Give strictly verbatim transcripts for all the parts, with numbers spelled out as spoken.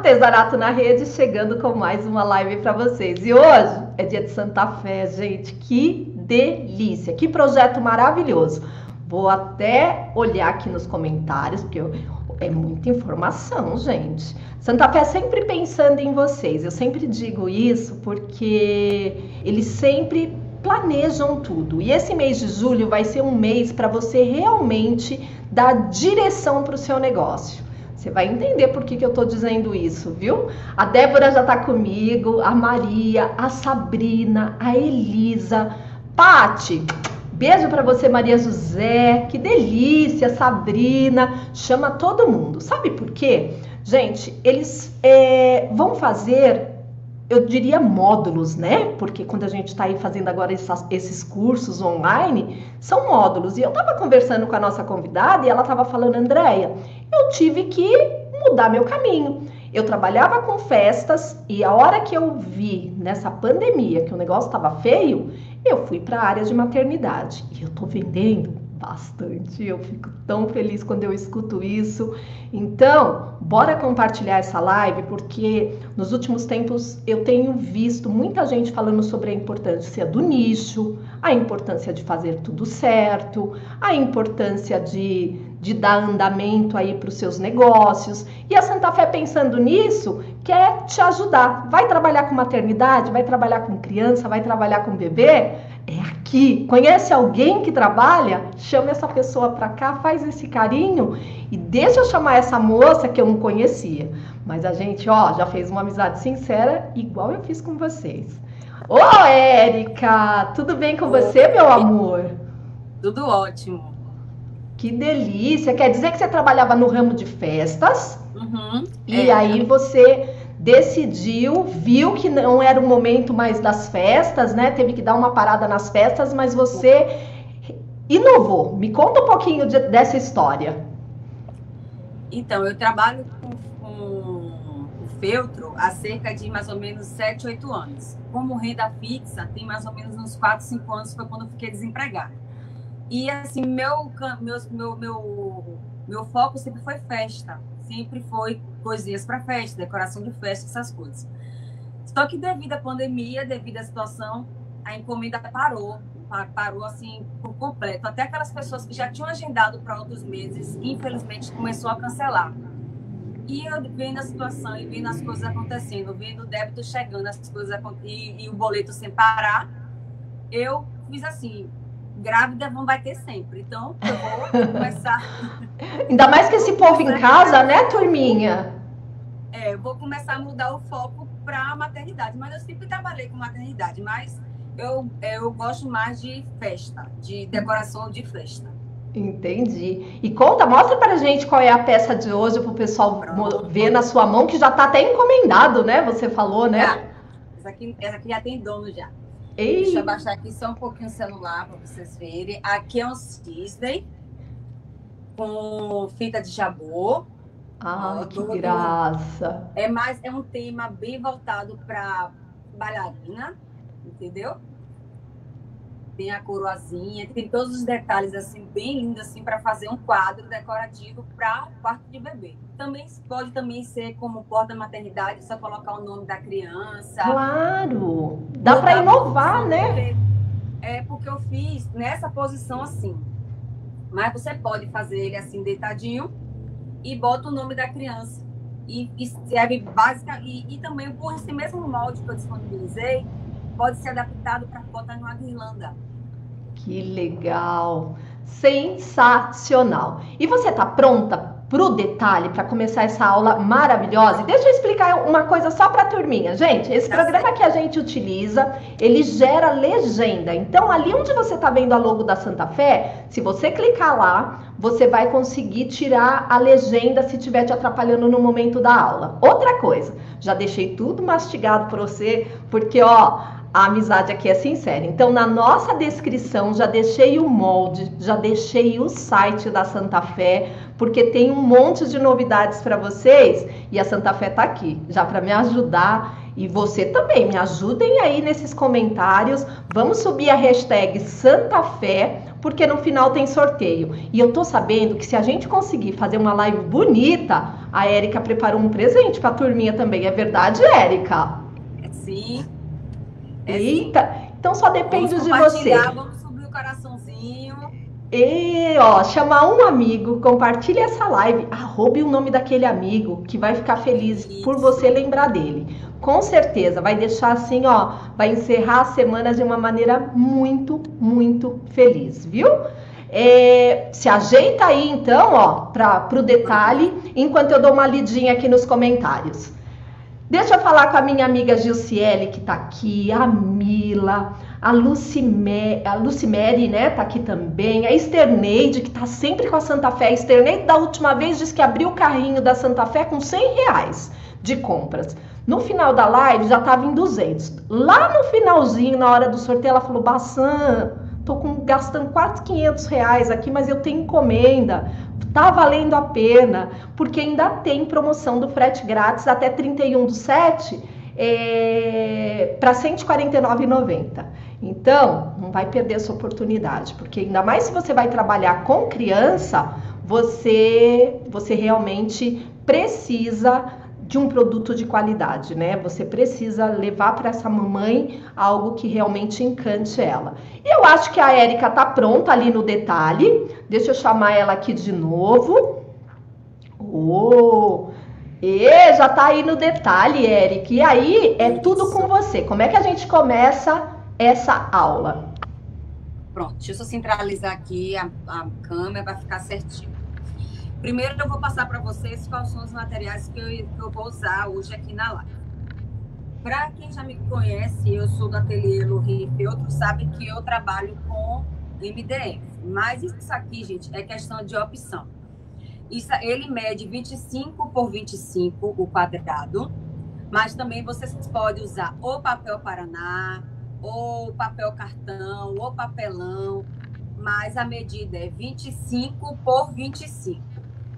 Artesanato na Rede, chegando com mais uma live para vocês. E hoje é dia de Santa Fé, gente. Que delícia, que projeto maravilhoso. Vou até olhar aqui nos comentários, porque eu, é muita informação, gente. Santa Fé sempre pensando em vocês. Eu sempre digo isso porque eles sempre planejam tudo. E esse mês de julho vai ser um mês para você realmente dar direção para o seu negócio. Você vai entender por que, que eu tô dizendo isso, viu? A Débora já tá comigo, a Maria, a Sabrina, a Elisa, Pati, beijo para você, Maria José, que delícia, Sabrina, chama todo mundo. Sabe por quê? Gente, eles é, vão fazer, eu diria módulos, né? Porque quando a gente está aí fazendo agora essas, esses cursos online, são módulos. E eu estava conversando com a nossa convidada e ela estava falando, Andréia, eu tive que mudar meu caminho. Eu trabalhava com festas e a hora que eu vi nessa pandemia que o negócio estava feio, eu fui para a área de maternidade. E eu tô vendendo bastante, eu fico tão feliz quando eu escuto isso. Então, bora compartilhar essa live, porque nos últimos tempos eu tenho visto muita gente falando sobre a importância do nicho, a importância de fazer tudo certo, a importância de, de dar andamento aí para os seus negócios. E a Santa Fé, pensando nisso, quer te ajudar. Vai trabalhar com maternidade, vai trabalhar com criança, vai trabalhar com bebê? É aqui. Conhece alguém que trabalha? Chama essa pessoa para cá, faz esse carinho e deixa eu chamar essa moça que eu não conhecia. Mas a gente, ó, já fez uma amizade sincera, igual eu fiz com vocês. Ô, Érica, tudo bem com você, meu amor? Tudo ótimo. Que delícia. Quer dizer que você trabalhava no ramo de festas? Uhum, e é. aí você decidiu, viu que não era o momento mais das festas, né? Teve que dar uma parada nas festas, mas você inovou. Me conta um pouquinho de, dessa história. Então, eu trabalho com, com o feltro há cerca de mais ou menos sete, oito anos. Como renda fixa, tem mais ou menos uns quatro, cinco anos, foi quando eu fiquei desempregada. E assim, meu, meu, meu, meu, meu foco sempre foi festa. Sempre foi coisinhas para festa, decoração de festa, essas coisas. Só que devido à pandemia, devido à situação, a encomenda parou, parou assim por completo. Até aquelas pessoas que já tinham agendado para outros meses, infelizmente começou a cancelar. E eu vendo a situação e vendo as coisas acontecendo, vendo o débito chegando, as coisas e, e o boleto sem parar, eu fiz assim, grávida não vai ter sempre, então eu vou começar. Ainda mais que esse povo em casa, né, turminha? É, eu vou começar a mudar o foco para a maternidade, mas eu sempre trabalhei com maternidade, mas eu, eu gosto mais de festa, de decoração de festa. Entendi. E conta, mostra pra gente qual é a peça de hoje para o pessoal Pronto. ver na sua mão, que já tá até encomendado, né? Você falou, né? É. Essa aqui, essa aqui já tem dono já. Ei. Deixa eu abaixar aqui só um pouquinho o celular para vocês verem. Aqui é um cisne com fita de jabô. Ai, ó, que todo... graça! É mais é um tema bem voltado para bailarina, entendeu? Tem a coroazinha, tem todos os detalhes assim bem lindos assim para fazer um quadro decorativo para quarto de bebê. Também pode também ser como porta-maternidade, só colocar o nome da criança. Claro! Dá para inovar, né? É porque eu fiz nessa posição assim. Mas você pode fazer ele assim deitadinho e bota o nome da criança. E, e serve básica e, e também por esse mesmo molde que eu disponibilizei, pode ser adaptado para botar numa guirlanda. Que legal! Sensacional! E você tá pronta pro detalhe, para começar essa aula maravilhosa? E deixa eu explicar uma coisa só para a turminha. Gente, esse tá programa certo. que a gente utiliza, ele gera legenda. Então, ali onde você tá vendo a logo da Santa Fé, se você clicar lá, você vai conseguir tirar a legenda se estiver te atrapalhando no momento da aula. Outra coisa, já deixei tudo mastigado para você, porque, ó, a amizade aqui é sincera. Então, na nossa descrição, já deixei o molde, já deixei o site da Santa Fé, porque tem um monte de novidades para vocês. E a Santa Fé tá aqui, já para me ajudar. E você também, me ajudem aí nesses comentários. Vamos subir a hashtag Santa Fé, porque no final tem sorteio. E eu tô sabendo que se a gente conseguir fazer uma live bonita, a Érica preparou um presente pra turminha também. É verdade, Érica? É sim. É Eita, sim. Então só depende Vamos de você. Vamos subir o coraçãozinho. E, ó, chamar um amigo, compartilhe essa live, arrobe o nome daquele amigo que vai ficar feliz Isso. por você lembrar dele. Com certeza, vai deixar assim, ó, vai encerrar a semana de uma maneira muito, muito feliz, viu? É, se ajeita aí então, ó, para pro detalhe, enquanto eu dou uma lidinha aqui nos comentários. Deixa eu falar com a minha amiga Gilciele, que tá aqui, a Mila, a Lucimere, a Lucimere, né, tá aqui também, a Esterneide, que tá sempre com a Santa Fé. A Esterneide, da última vez, disse que abriu o carrinho da Santa Fé com cem reais de compras. No final da live, já tava em duzentos. Lá no finalzinho, na hora do sorteio, ela falou, Bassan, tô com, gastando quase quinhentos reais aqui, mas eu tenho encomenda. Tá valendo a pena, porque ainda tem promoção do frete grátis até trinta e um do sete é, para cento e quarenta e nove reais e noventa centavos. Então, não vai perder essa oportunidade, porque ainda mais se você vai trabalhar com criança, você, você realmente precisa de um produto de qualidade, né? Você precisa levar para essa mamãe algo que realmente encante ela. E eu acho que a Érica tá pronta ali no detalhe. Deixa eu chamar ela aqui de novo. Oh! E já tá aí no detalhe, Érica. E aí é tudo com você. Como é que a gente começa essa aula? Pronto, deixa eu só centralizar aqui a, a câmera para ficar certinho. Primeiro eu vou passar para vocês quais são os materiais que eu, que eu vou usar hoje aqui na live. Para quem já me conhece, eu sou do ateliê Lohri Feltro, sabe que eu trabalho com M D F. Mas isso aqui, gente, é questão de opção. Isso, ele mede vinte e cinco por vinte e cinco o quadrado, mas também vocês podem usar ou papel Paraná, ou papel cartão, ou papelão, mas a medida é vinte e cinco por vinte e cinco.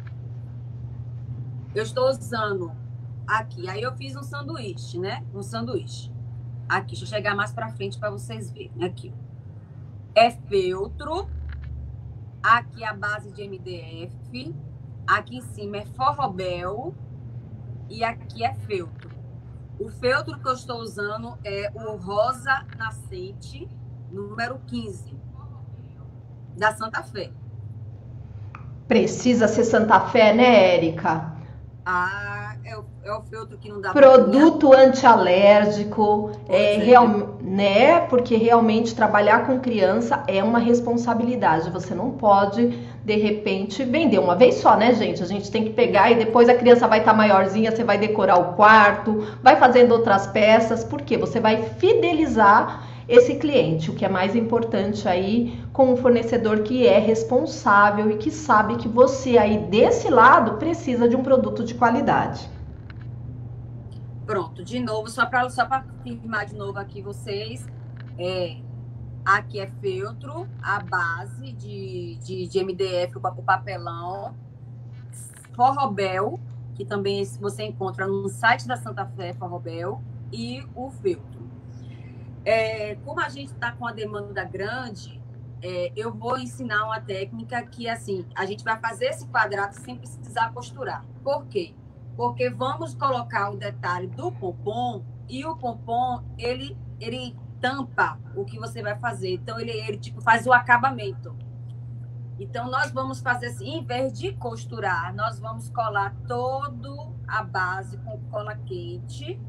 Eu estou usando aqui, aí eu fiz um sanduíche, né? Um sanduíche. Aqui, deixa eu chegar mais para frente para vocês verem. Aqui. É feltro. Aqui a base de M D F. Aqui em cima é forrobel. E aqui é feltro. O feltro que eu estou usando é o rosa nascente, número quinze, da Santa Fé. Precisa ser Santa Fé, né, Érica? Ah, é o, é o feltro que não dá produto antialérgico, é, é. real, né? Porque realmente trabalhar com criança é uma responsabilidade. Você não pode, de repente, vender uma vez só, né, gente? A gente tem que pegar e depois a criança vai estar tá maiorzinha, você vai decorar o quarto, vai fazendo outras peças, porque você vai fidelizar esse cliente, o que é mais importante aí com um fornecedor que é responsável e que sabe que você aí desse lado precisa de um produto de qualidade. Pronto, de novo, só para só para afirmar de novo aqui vocês, é, aqui é feltro, a base de, de, de M D F, o papelão, forrobel, que também você encontra no site da Santa Fé, forrobel, e o feltro. É, como a gente está com a demanda grande, é, eu vou ensinar uma técnica que, assim, a gente vai fazer esse quadrado sem precisar costurar. Por quê? Porque vamos colocar o detalhe do pompom e o pompom, ele, ele tampa o que você vai fazer. Então, ele, ele tipo, faz o acabamento. Então, nós vamos fazer assim, em vez de costurar, nós vamos colar toda a base com cola quente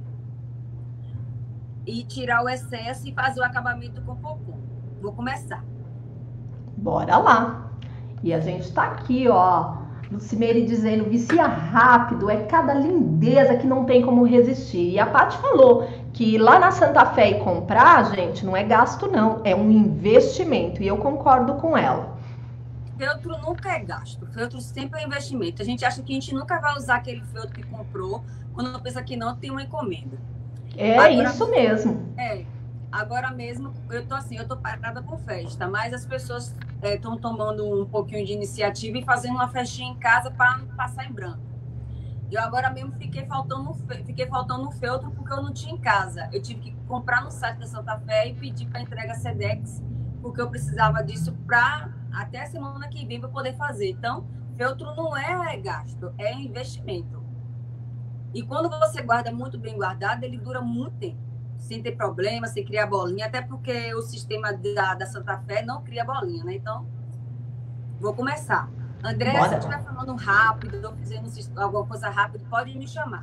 e tirar o excesso e fazer o acabamento com o pompom. Vou começar. Bora lá. E a gente tá aqui, ó, Lucimere dizendo, vicia rápido, é cada lindeza que não tem como resistir. E a Paty falou que lá na Santa Fé e comprar, gente, não é gasto não, é um investimento. E eu concordo com ela. Feltro nunca é gasto, feltro sempre é investimento. A gente acha que a gente nunca vai usar aquele feltro que comprou, quando pensa que não, tem uma encomenda. É agora, isso mesmo. É, agora mesmo, eu tô assim, eu tô parada com festa, mas as pessoas estão é, tomando um pouquinho de iniciativa e fazendo uma festinha em casa para não passar em branco. Eu agora mesmo fiquei faltando, fiquei faltando um feltro porque eu não tinha em casa. Eu tive que comprar no site da Santa Fé e pedir para entrega Sedex, porque eu precisava disso para até a semana que vem para poder fazer. Então, feltro não é gasto, é investimento. E quando você guarda muito bem guardado, ele dura muito tempo, sem ter problema, sem criar bolinha, até porque o sistema da, da Santa Fé não cria bolinha, né? Então, vou começar. André, Bora. Se eu estiver falando rápido, ou fazendo alguma coisa rápida, pode me chamar.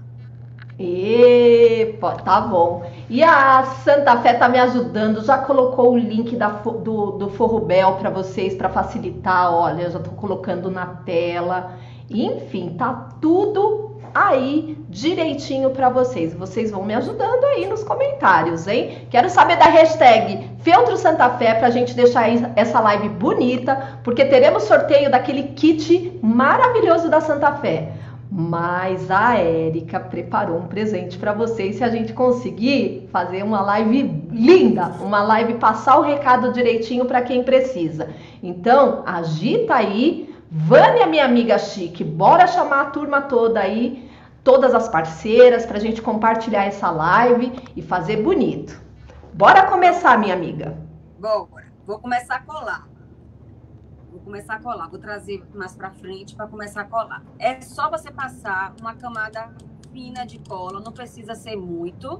Epa, tá bom. E a Santa Fé tá me ajudando, já colocou o link da, do, do Forrobel para vocês, para facilitar. Olha, eu já tô colocando na tela. Enfim, tá tudo aí direitinho para vocês. Vocês vão me ajudando aí nos comentários, hein? Quero saber da hashtag Feltro Santa Fé pra gente deixar essa live bonita, porque teremos sorteio daquele kit maravilhoso da Santa Fé. Mas a Érica preparou um presente para vocês se a gente conseguir fazer uma live linda, uma live passar o recado direitinho para quem precisa. Então, agita aí, Vânia, minha amiga chique, bora chamar a turma toda aí, todas as parceiras, para a gente compartilhar essa live e fazer bonito. Bora começar, minha amiga. Bora, vou começar a colar. Vou começar a colar, vou trazer mais pra frente para começar a colar. É só você passar uma camada fina de cola, não precisa ser muito.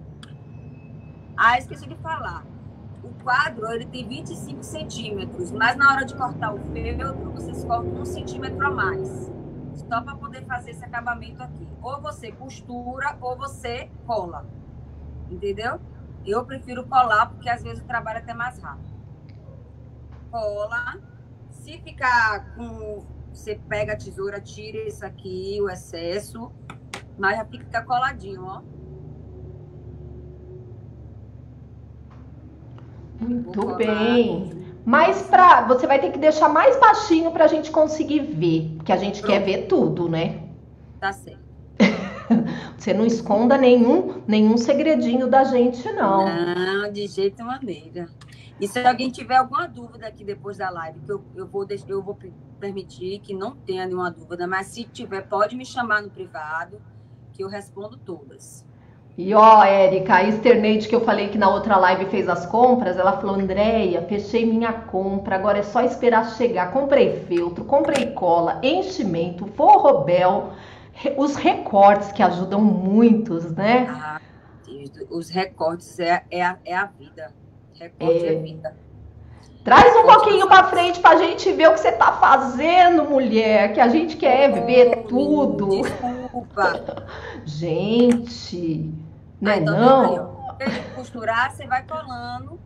Ah, esqueci de falar. O quadro, ele tem vinte e cinco centímetros, mas na hora de cortar o feltro, vocês cortam um centímetro a mais. Só para poder fazer esse acabamento aqui. Ou você costura, ou você cola. Entendeu? Eu prefiro colar, porque às vezes o trabalho é até mais rápido. Cola. Se ficar com... Você pega a tesoura, tira isso aqui, o excesso, mas já fica coladinho, ó. Muito bem. Mas pra, você vai ter que deixar mais baixinho pra gente conseguir ver, porque a gente Pronto. Quer ver tudo, né? Tá certo. Você não esconda nenhum, nenhum segredinho da gente, não. Não, de jeito maneira. E se alguém tiver alguma dúvida aqui depois da live, que eu, eu, vou, eu vou permitir que não tenha nenhuma dúvida, mas se tiver, pode me chamar no privado, que eu respondo todas. E ó, Érica, a Esternete que eu falei que na outra live fez as compras, ela falou, Andréia, fechei minha compra, agora é só esperar chegar. Comprei feltro, comprei cola, enchimento, forrobel, os recortes que ajudam muitos, né? Ah, os recortes é, é, a, é a vida. Recorte é, é vida. Traz um pouquinho para frente pra gente ver o que você tá fazendo, mulher, que a gente quer oh, ver tudo. Desculpa. Gente, não é ah, então não? Em vez de costurar, você vai colando.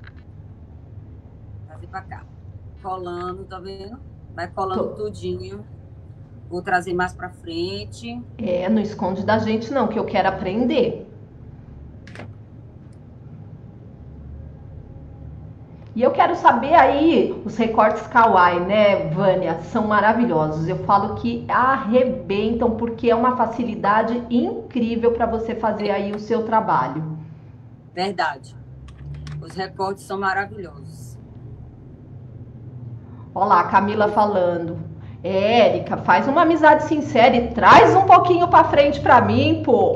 Trazer pra cá. Colando, tá vendo? Vai colando Tô. tudinho. Vou trazer mais pra frente. É, não esconde da gente não, que eu quero aprender. E eu quero saber aí, os recortes kawaii, né, Vânia, são maravilhosos. Eu falo que arrebentam, porque é uma facilidade incrível para você fazer aí o seu trabalho. Verdade. Os recortes são maravilhosos. Olha lá, a Camila falando. É, Érica, faz uma amizade sincera e traz um pouquinho para frente para mim, pô.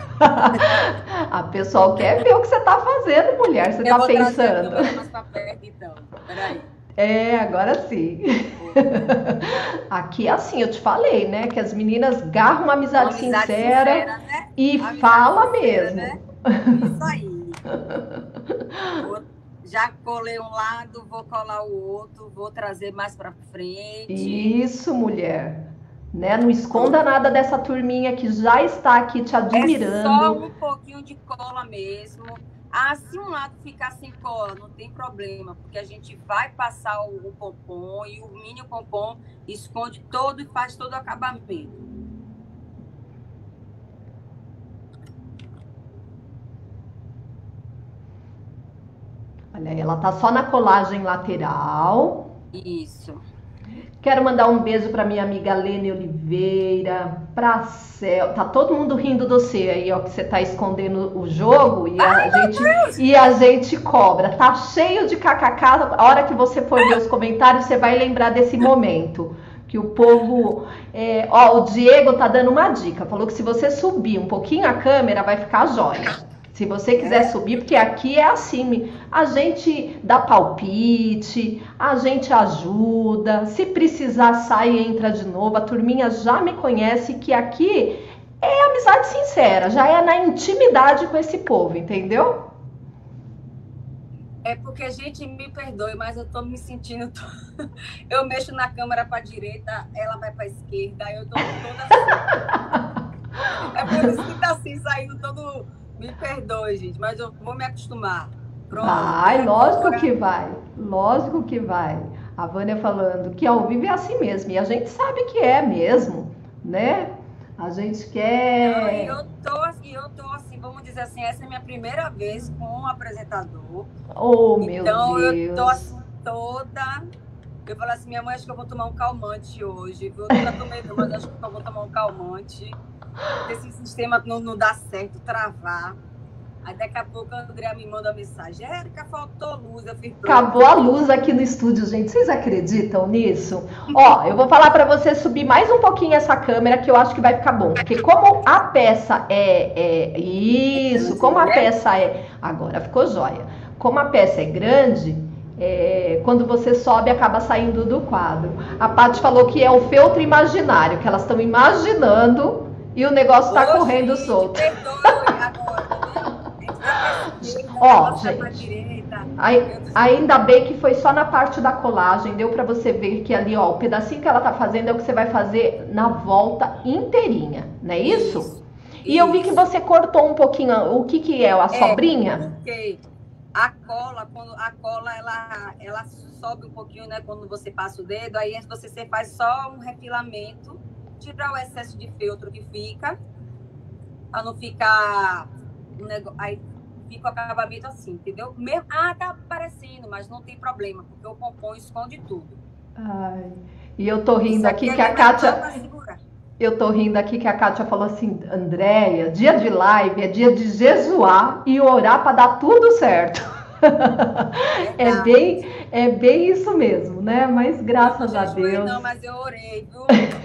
A pessoa quer ver o que você tá fazendo, mulher. Você eu tá pensando. Pra perto, então. Peraí. É, agora sim. Aqui é assim, eu te falei, né? Que as meninas garram uma amizade, uma amizade sincera, sincera né? E amizade fala sincera, mesmo. Né? Isso aí. Vou, já colei um lado, vou colar o outro, vou trazer mais pra frente. Isso, mulher. Né? Não esconda nada dessa turminha que já está aqui te admirando. É só um pouquinho de cola mesmo. Ah, se um lado ficar sem cola, não tem problema, porque a gente vai passar o, o pompom e o mini pompom esconde todo e faz todo o acabamento. Olha, ela tá só na colagem lateral. Isso. Quero mandar um beijo para minha amiga Lene Oliveira, pra Cel. Tá todo mundo rindo do você aí, ó, que você tá escondendo o jogo e a, Ai, gente, e a gente cobra. Tá cheio de kkk. A hora que você for ver os comentários, você vai lembrar desse momento. Que o povo... É, ó, o Diego tá dando uma dica. Falou que se você subir um pouquinho a câmera, vai ficar jóia. Se você quiser é. subir, porque aqui é assim, a gente dá palpite, a gente ajuda, se precisar sai e entra de novo, a turminha já me conhece que aqui é amizade sincera, já é na intimidade com esse povo, entendeu? É porque a gente me perdoe, mas eu tô me sentindo... Eu mexo na câmera pra direita, ela vai pra esquerda, eu tô toda assim. É por isso que tá assim, saindo todo... Me perdoe, gente, mas eu vou me acostumar. Pronto, vai, lógico agora... que vai. Lógico que vai. A Vânia falando que ao vivo é assim mesmo. E a gente sabe que é mesmo, né? A gente quer... Não, e eu tô, e eu tô assim, vamos dizer assim, essa é a minha primeira vez com um apresentador. Oh, meu então, Deus. Então, eu tô assim, toda... Eu falo assim, minha mãe, acho que eu vou tomar um calmante hoje. Eu nunca tomei, mas acho que eu vou tomar um calmante. Esse sistema não, não dá certo, travar. Aí daqui a pouco a Andrea me manda uma mensagem. Érica, faltou luz. Eu fiz Acabou a luz aqui no estúdio, gente. Vocês acreditam nisso? Ó, eu vou falar para você subir mais um pouquinho essa câmera, que eu acho que vai ficar bom. Porque como a peça é... é... Isso, como a peça é... Agora ficou jóia. Como a peça é grande... É, quando você sobe, acaba saindo do quadro. A Paty falou que é o feltro imaginário, que elas estão imaginando e o negócio está correndo solto. Ó, gente, aí, ainda bem que foi só na parte da colagem, deu para você ver que ali, ó, o pedacinho que ela tá fazendo é o que você vai fazer na volta inteirinha, não é isso? isso e isso. Eu vi que você cortou um pouquinho, o que que é, a é, sobrinha? Ok. A cola, quando a cola ela, ela sobe um pouquinho, né? Quando você passa o dedo, aí você, você faz só um refilamento, tirar o excesso de feltro que fica, para não ficar um negócio, aí fica o acabamento assim, entendeu? Mesmo, ah, tá aparecendo, mas não tem problema, porque o pompom esconde tudo. Ai, e eu tô rindo aqui que a Kátia... Eu tô rindo aqui que a Kátia falou assim, Andréia, dia de live é dia de jejuar e orar para dar tudo certo. É bem, é bem isso mesmo, né? Mas graças a Deus. Não, mas eu orei, viu?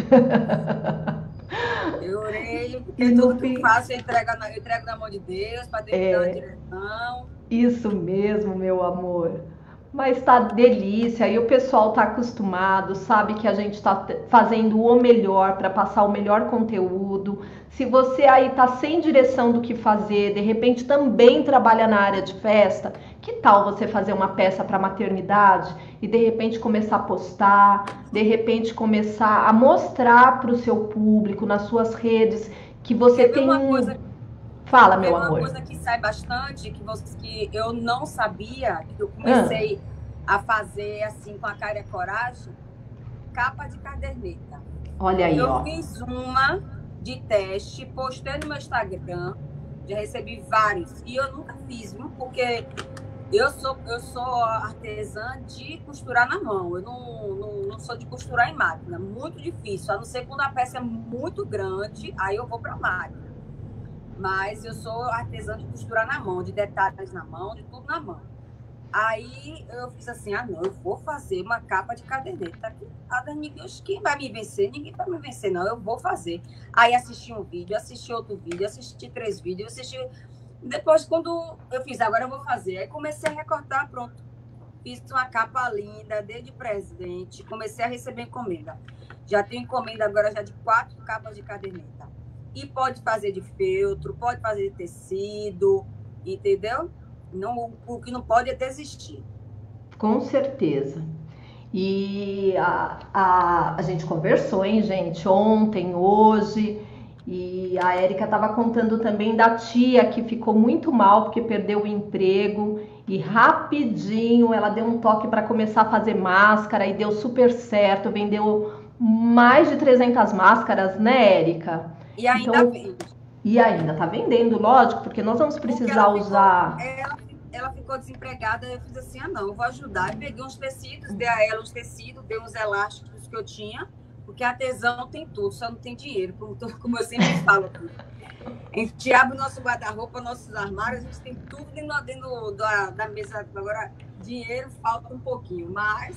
Eu orei, porque tudo que eu faço eu entrego na, eu entrego na mão de Deus, para Deus me dar uma direção. Isso mesmo, meu amor. Mas tá delícia, e o pessoal tá acostumado, sabe que a gente tá fazendo o melhor para passar o melhor conteúdo. Se você aí tá sem direção do que fazer, de repente também trabalha na área de festa, que tal você fazer uma peça para maternidade e de repente começar a postar, de repente começar a mostrar para o seu público, nas suas redes, que você tem uma coisa... Fala, meu amor. Uma coisa que sai bastante, que, você, que eu não sabia, que eu comecei ah. a fazer assim com a cara e a coragem, capa de caderneta. Olha aí, eu ó. Eu fiz uma de teste, postei no meu Instagram, já recebi vários, e eu nunca fiz, viu? Porque eu sou, eu sou artesã de costurar na mão, eu não, não, não sou de costurar em máquina, muito difícil, a não ser quando a peça é muito grande, aí eu vou para a máquina. Mas eu sou artesã de costurar na mão, de detalhes na mão, de tudo na mão. Aí eu fiz assim, ah não, eu vou fazer uma capa de caderneta. Quem vai me vencer? Ninguém vai me vencer, não, eu vou fazer. Aí assisti um vídeo, assisti outro vídeo, assisti três vídeos, assisti... Depois, quando eu fiz, agora eu vou fazer. Aí comecei a recortar, pronto. Fiz uma capa linda, dei de presente, comecei a receber encomenda. Já tenho encomenda agora já de quatro capas de caderneta. E pode fazer de feltro, pode fazer de tecido, entendeu? Não, o que não pode é desistir. Com certeza. E a, a, a gente conversou, hein, gente, ontem, hoje, e a Érica estava contando também da tia que ficou muito mal porque perdeu o emprego e rapidinho ela deu um toque para começar a fazer máscara e deu super certo, vendeu mais de trezentas máscaras, né, Érica? E ainda então, vende. E ainda tá vendendo, lógico, porque nós vamos precisar ela usar... Ficou, ela, ela ficou desempregada, eu fiz assim, ah não, eu vou ajudar. Eu peguei uns tecidos, dei a ela uns tecidos, dei uns elásticos que eu tinha, porque artesão tem tudo, só não tem dinheiro, como, como eu sempre falo. A gente abre o nosso guarda-roupa, nossos armários, a gente tem tudo dentro, dentro da, da mesa. Agora, dinheiro falta um pouquinho, mas...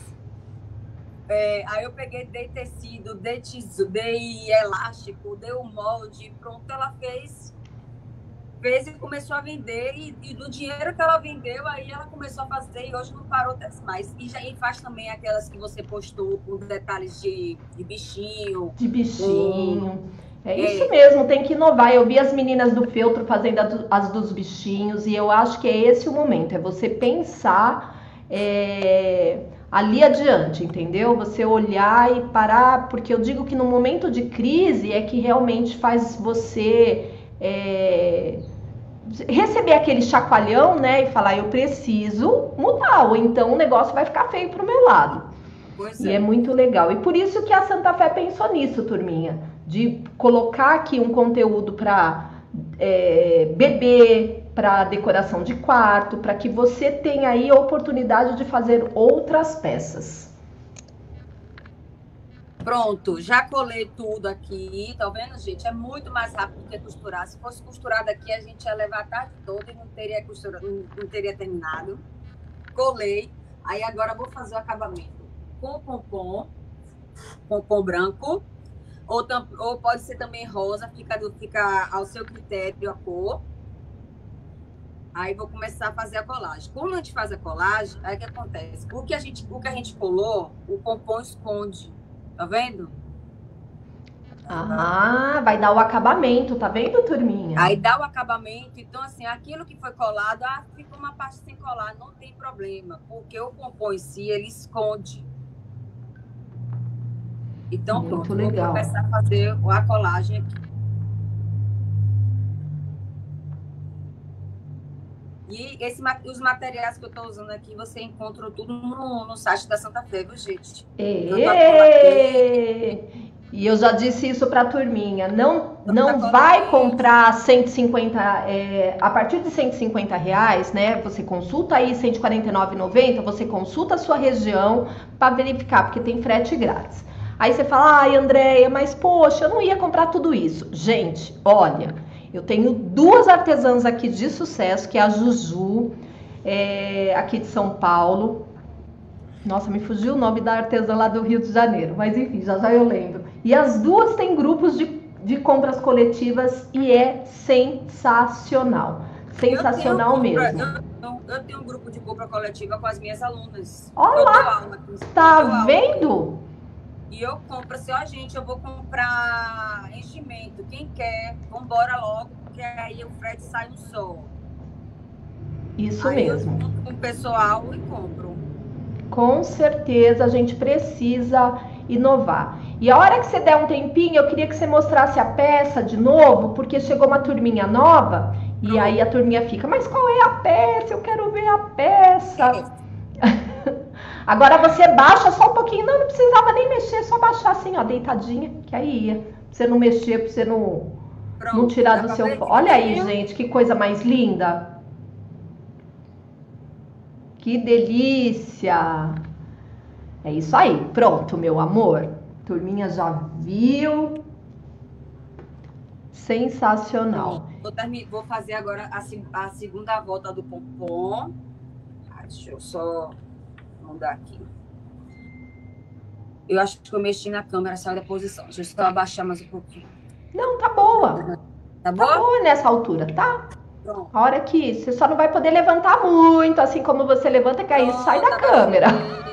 É, aí eu peguei, dei tecido, dei, tiso, dei elástico, dei o molde, pronto, ela fez fez e começou a vender, e, e do dinheiro que ela vendeu, aí ela começou a fazer, e hoje não parou mais. E já e faz também aquelas que você postou com detalhes de, de bichinho. De bichinho. Com, É é, isso mesmo, tem que inovar. Eu vi as meninas do feltro fazendo as dos bichinhos, e eu acho que é esse o momento, é você pensar é, ali adiante, entendeu? Você olhar e parar, porque eu digo que no momento de crise é que realmente faz você é, receber aquele chacoalhão, né? E falar, eu preciso mudar, ou então o negócio vai ficar feio pro meu lado. pois E é. é muito legal. E por isso que a Santa Fé pensou nisso, turminha. De colocar aqui um conteúdo para é, bebê, para decoração de quarto, para que você tenha aí a oportunidade de fazer outras peças. Pronto, já colei tudo aqui, tá vendo, gente? É muito mais rápido do que costurar. Se fosse costurado aqui, a gente ia levar a tarde toda e não teria, costura, não, não teria terminado. Colei, aí agora vou fazer o acabamento com pompom, pompom branco, ou, ou pode ser também rosa, fica, fica ao seu critério a cor. Aí vou começar a fazer a colagem. Quando a gente faz a colagem, aí o que acontece? O que a gente, o que a gente colou, o pompom esconde. Tá vendo? Ah, vai dar o acabamento, tá vendo, turminha? Aí dá o acabamento. Então, assim, aquilo que foi colado, ah, fica uma parte sem colar, não tem problema, porque o pompom em si, ele esconde. Então, Muito pronto, legal. Vou começar a fazer a colagem aqui. E esse, os materiais que eu estou usando aqui, você encontra tudo no, no site da Santa Fé, viu, gente? E... e eu já disse isso para a turminha, não, não vai comprar cento e cinquenta, é, a partir de cento e cinquenta reais, né? Você consulta aí cento e quarenta e nove reais e noventa centavos, você consulta a sua região para verificar, porque tem frete grátis. Aí você fala, ai, Andréia, mas poxa, eu não ia comprar tudo isso. Gente, olha, eu tenho duas artesãs aqui de sucesso, que é a Juju, é, aqui de São Paulo. Nossa, me fugiu o nome da artesã lá do Rio de Janeiro, mas enfim, já já eu lembro. E as duas têm grupos de, de compras coletivas e é sensacional. Sensacional eu mesmo. Eu, eu tenho um grupo de compra coletiva com as minhas alunas. Olha lá, tá vendo? E eu compro assim, ó, gente, eu vou comprar enchimento. Quem quer, vambora logo, porque aí o frete sai no sol. Isso aí mesmo. Eu junto com o pessoal e compro. Com certeza a gente precisa inovar. E a hora que você der um tempinho, eu queria que você mostrasse a peça de novo, porque chegou uma turminha nova e Pronto. Aí a turminha fica, mas qual é a peça? Eu quero ver a peça. É. Agora você baixa só um pouquinho, não, não precisava nem mexer, só baixar assim, ó, deitadinha, que aí ia. Pra você não mexer, pra você não, Pronto, não tirar do seu... Olha aí, gente, que coisa mais linda. Que delícia! É isso aí, pronto, meu amor. Turminha já viu. Sensacional. Vou, vou fazer agora a, a segunda volta do pompom. Deixa eu só mudar aqui. Eu acho que eu mexi na câmera, saiu da posição. Deixa eu só abaixar mais um pouquinho. Não, tá boa. Tá boa? Tá boa nessa altura, tá? Pronto. A hora que você só não vai poder levantar muito, assim como você levanta, que aí Pronto, sai da câmera.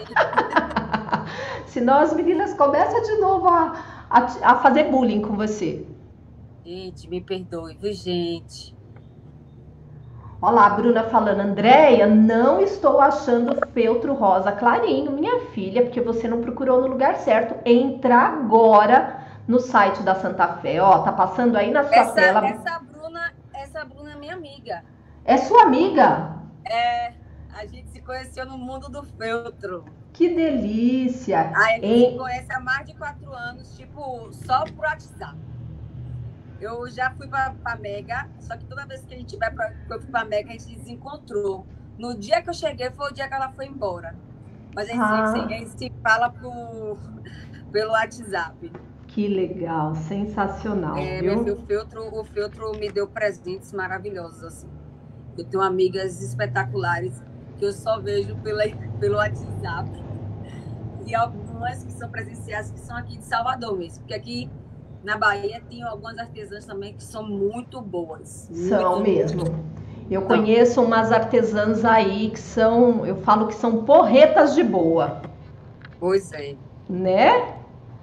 Senão as meninas começam de novo a, a, a fazer bullying com você. Gente, me perdoe, viu, gente? Olha lá, a Bruna falando, Andréia, não estou achando feltro rosa clarinho, minha filha, porque você não procurou no lugar certo. Entra agora no site da Santa Fé, ó, tá passando aí na sua essa, tela. Essa Bruna, essa Bruna é minha amiga. É sua amiga? É, a gente se conheceu no mundo do feltro. Que delícia! A gente em... se conhece há mais de quatro anos, tipo, só por WhatsApp. Eu já fui para a Mega, só que toda vez que a gente vai para a Mega, a gente se encontrou. No dia que eu cheguei, foi o dia que ela foi embora. Mas a gente, ah. a gente se fala por, pelo WhatsApp. Que legal, sensacional. É, viu? Mas o feltro, o feltro me deu presentes maravilhosos, assim. Eu tenho amigas espetaculares que eu só vejo pela, pelo WhatsApp. E algumas que são presenciais, que são aqui de Salvador mesmo. Porque aqui Na Bahia tem algumas artesãs também que são muito boas. São muito mesmo. boas. Eu conheço umas artesãs aí que são, eu falo que são porretas de boa. Pois é. Né?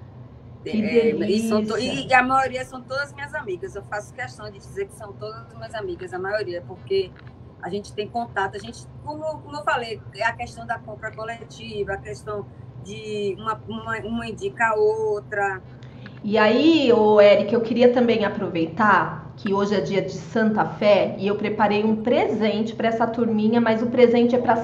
Que é, delícia. E, são to... e a maioria são todas minhas amigas. Eu faço questão de dizer que são todas minhas amigas, a maioria, porque a gente tem contato. A gente, como, como eu falei, é a questão da compra coletiva, a questão de uma, uma, uma indica a outra. E aí, ô Eric, eu queria também aproveitar que hoje é dia de Santa Fé e eu preparei um presente para essa turminha, mas o presente é para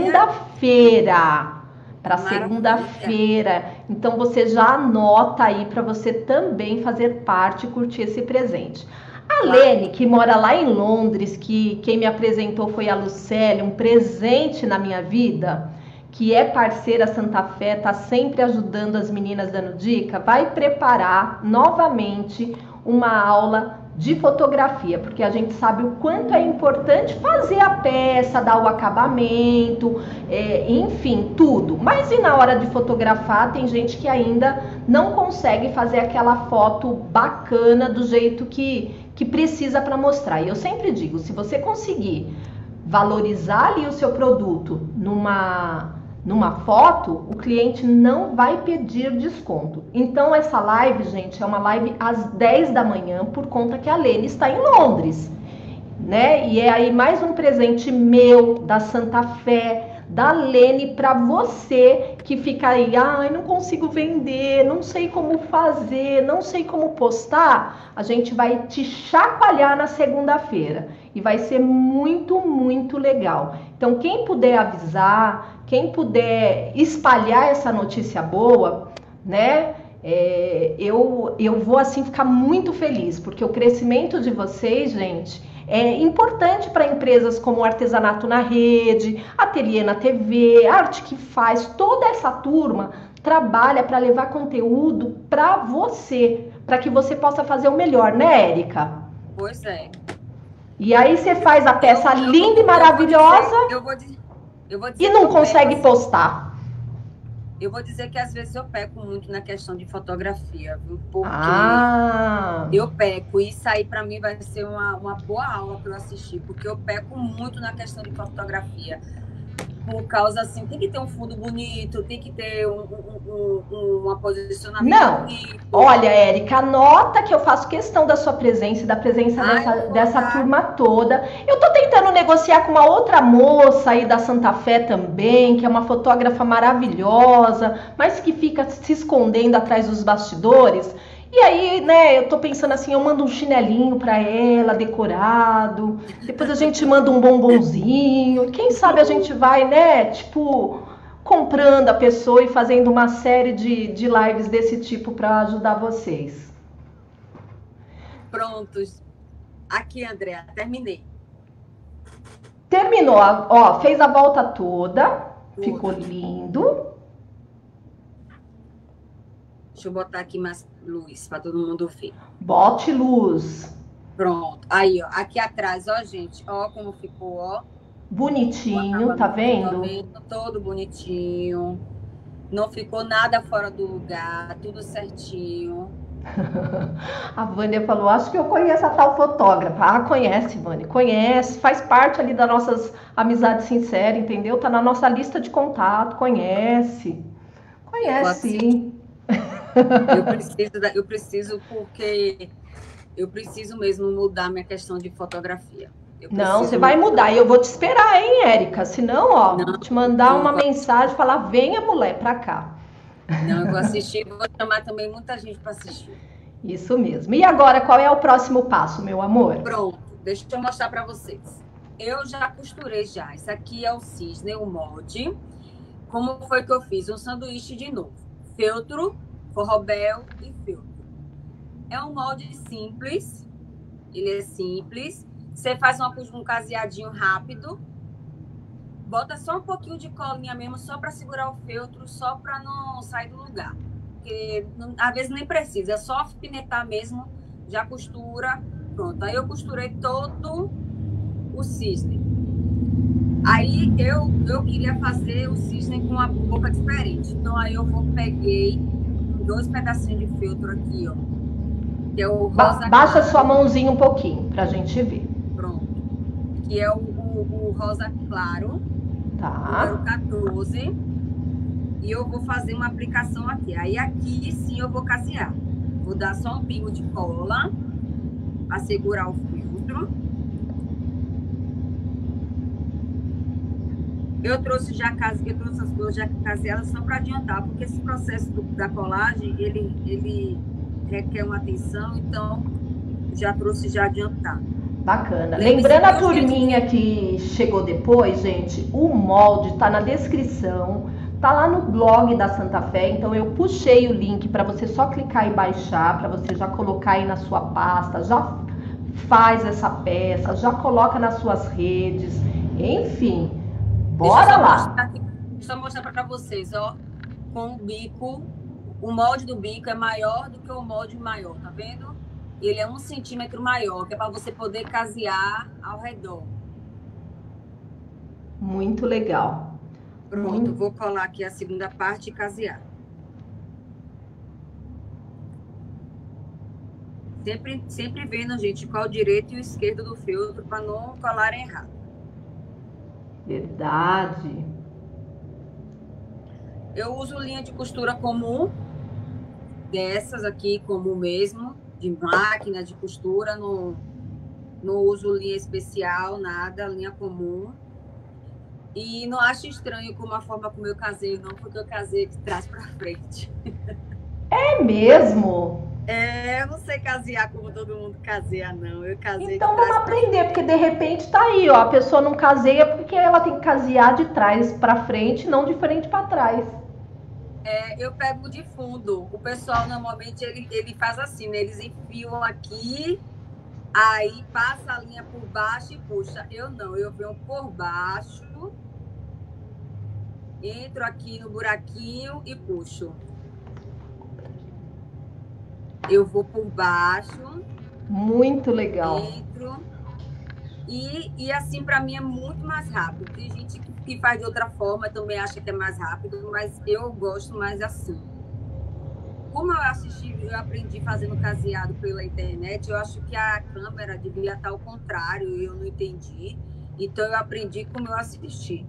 segunda-feira. Para segunda-feira. Então você já anota aí para você também fazer parte e curtir esse presente. A Lene, que mora lá em Londres, que quem me apresentou foi a Lucélia, um presente na minha vida, que é parceira Santa Fé, tá sempre ajudando as meninas dando dica, vai preparar novamente uma aula de fotografia, porque a gente sabe o quanto é importante fazer a peça, dar o acabamento, é, enfim, tudo. Mas e na hora de fotografar, tem gente que ainda não consegue fazer aquela foto bacana do jeito que, que precisa para mostrar. E eu sempre digo, se você conseguir valorizar ali o seu produto numa... numa foto, o cliente não vai pedir desconto. Então essa live, gente, é uma live às dez da manhã, por conta que a Lene está em Londres, né? E é aí mais um presente meu, da Santa Fé, da Lene, para você que fica aí, ai, não consigo vender, não sei como fazer, não sei como postar. A gente vai te chacoalhar na segunda-feira e vai ser muito, muito legal. Então quem puder avisar, quem puder espalhar essa notícia boa, né? É, eu, eu vou assim ficar muito feliz, porque o crescimento de vocês, gente, é importante para empresas como Artesanato na Rede, Ateliê na T V, Arte que Faz, toda essa turma trabalha para levar conteúdo para você, para que você possa fazer o melhor, né, Érica? Pois é. E aí você faz a peça eu, eu, linda eu, e maravilhosa eu vou dizer, eu vou dizer, e não consegue peco, postar. Eu vou dizer que às vezes eu peco muito na questão de fotografia, viu? Porque ah. eu peco. E isso aí para mim vai ser uma, uma boa aula para eu assistir, porque eu peco muito na questão de fotografia. Por causa assim, tem que ter um fundo bonito, tem que ter um, um, um, um posicionamento Não. bonito. Olha, Érica, anota que eu faço questão da sua presença e da presença Ai, dessa, dessa turma toda. Eu tô tentando negociar com uma outra moça aí da Santa Fé também, que é uma fotógrafa maravilhosa, mas que fica se escondendo atrás dos bastidores. E aí, né, eu tô pensando assim, eu mando um chinelinho pra ela, decorado, depois a gente manda um bombonzinho, quem sabe a gente vai, né, tipo, comprando a pessoa e fazendo uma série de, de lives desse tipo pra ajudar vocês. Prontos. Aqui, Andréa, terminei. Terminou, ó, fez a volta toda, ficou lindo. Deixa eu botar aqui mais luz para todo mundo ver. Bote luz. Pronto. Aí, ó. Aqui atrás, ó, gente. Ó como ficou, ó. Bonitinho, tá vendo? Tá vendo? Todo bonitinho. Não ficou nada fora do lugar. Tudo certinho. A Vânia falou, acho que eu conheço a tal fotógrafa. Ah, conhece, Vânia. Conhece. Faz parte ali das nossas amizades sinceras, entendeu? Tá na nossa lista de contato. Conhece. Conhece, sim. Eu preciso, eu preciso porque eu preciso mesmo mudar minha questão de fotografia. Não, você vai mudar e eu vou te esperar, hein, Érica? Senão, ó, não, vou te mandar uma vou... mensagem, falar, venha, mulher, pra cá. Não, eu vou assistir, vou chamar também muita gente para assistir. Isso mesmo. E agora, qual é o próximo passo, meu amor? Pronto, deixa eu mostrar para vocês. Eu já costurei já. Esse aqui é o cisne, o molde. Como foi que eu fiz? Um sanduíche de novo. Feltro, forrobel e feltro. É um molde simples. Ele é simples. Você faz uma, um caseadinho rápido. Bota só um pouquinho de colinha mesmo, só para segurar o feltro, só para não sair do lugar. Porque não, às vezes nem precisa, é só alfinetar mesmo, já costura. Pronto, aí eu costurei todo o cisne. Aí eu, eu queria fazer o cisne com uma boca diferente. Então aí eu vou peguei dois pedacinhos de feltro aqui, ó. que é o Ba rosa baixa claro. sua mãozinha um pouquinho pra gente ver. Pronto. Que é o, o, o rosa claro, Tá. número quatorze. E eu vou fazer uma aplicação aqui. Aí aqui sim eu vou casear. Vou dar só um pingo de cola para segurar o filtro. Eu trouxe já eu trouxe as coisas já caseadas só para adiantar, porque esse processo do, da colagem, ele, ele requer uma atenção, então já trouxe já adiantado. Bacana. Lembrando a turminha que chegou depois, gente, o molde tá na descrição, tá lá no blog da Santa Fé, então eu puxei o link para você só clicar e baixar, para você já colocar aí na sua pasta, já faz essa peça, já coloca nas suas redes, enfim. Bora lá! Mostrar, deixa eu mostrar para vocês, ó, com o bico, o molde do bico é maior do que o molde maior, tá vendo? Ele é um centímetro maior, que é para você poder casear ao redor. Muito legal. Pronto, Muito... vou colar aqui a segunda parte e casear. Sempre, sempre vendo, gente, qual o direito e o esquerdo do filtro para não colar errado. Verdade. Eu uso linha de costura comum, dessas aqui, comum mesmo, de máquina de costura, não, não uso linha especial, nada, linha comum. E não acho estranho como a forma como eu casei, não, porque eu casei de trás para frente. É mesmo? É, eu não sei casear como todo mundo caseia, não. Eu casei então de trás vamos aprender, porque de repente tá aí, ó, a pessoa não caseia porque ela tem que casear de trás para frente, não de frente para trás. É, eu pego de fundo. O pessoal normalmente ele, ele faz assim, né? Eles enfiam aqui, aí passa a linha por baixo e puxa. Eu não, eu venho por baixo, entro aqui no buraquinho e puxo. Eu vou por baixo. Muito legal. Entro. E, e assim, para mim, é muito mais rápido. Tem gente que, que faz de outra forma, também acha que é mais rápido, mas eu gosto mais assim. Como eu assisti, eu aprendi fazendo caseado pela internet, eu acho que a câmera devia estar ao contrário, e eu não entendi. Então, eu aprendi como eu assisti.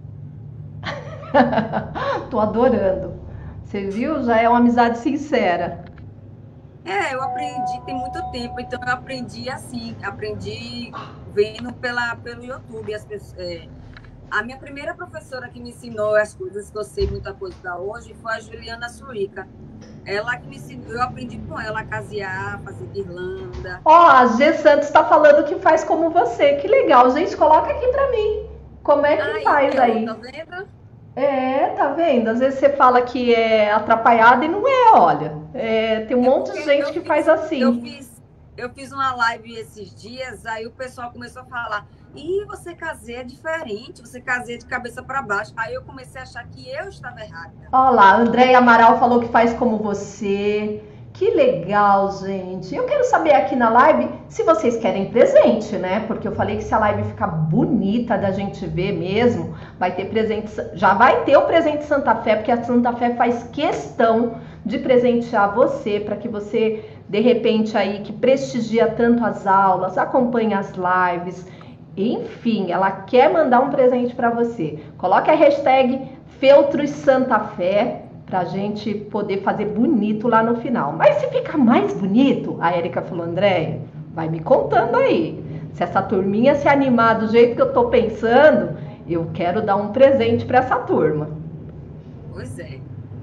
Tô adorando. Você viu? Já é uma amizade sincera. É, eu aprendi tem muito tempo, então eu aprendi assim, aprendi vendo pela, pelo YouTube. As pessoas, é, a minha primeira professora que me ensinou as coisas que eu sei muita coisa da hoje foi a Juliana Surica. Ela que me ensinou, eu aprendi com ela a casear, fazer guirlanda. Ó, a G Santos tá falando que faz como você. Que legal, gente. Coloca aqui pra mim. Como é que aí, faz aí? Tá vendo? É, tá vendo? Às vezes você fala que é atrapalhada e não é, olha. É, tem um é monte de gente que fiz, faz assim. Eu fiz, eu fiz uma live esses dias, aí o pessoal começou a falar: ih, você caseia diferente, você caseia de cabeça para baixo. Aí eu comecei a achar que eu estava errada. Olha lá, Andréia Amaral falou que faz como você. Que legal, gente. Eu quero saber aqui na live se vocês querem presente, né? Porque eu falei que se a live ficar bonita da gente ver mesmo, vai ter presente, já vai ter o presente Santa Fé, porque a Santa Fé faz questão de presentear você, para que você, de repente aí, que prestigia tanto as aulas, acompanha as lives, enfim, ela quer mandar um presente para você. Coloque a hashtag Feltros Santa Fé, pra gente poder fazer bonito lá no final. Mas se ficar mais bonito, a Érica falou, Andréia, vai me contando aí. Se essa turminha se animar do jeito que eu tô pensando, eu quero dar um presente para essa turma. Pois é.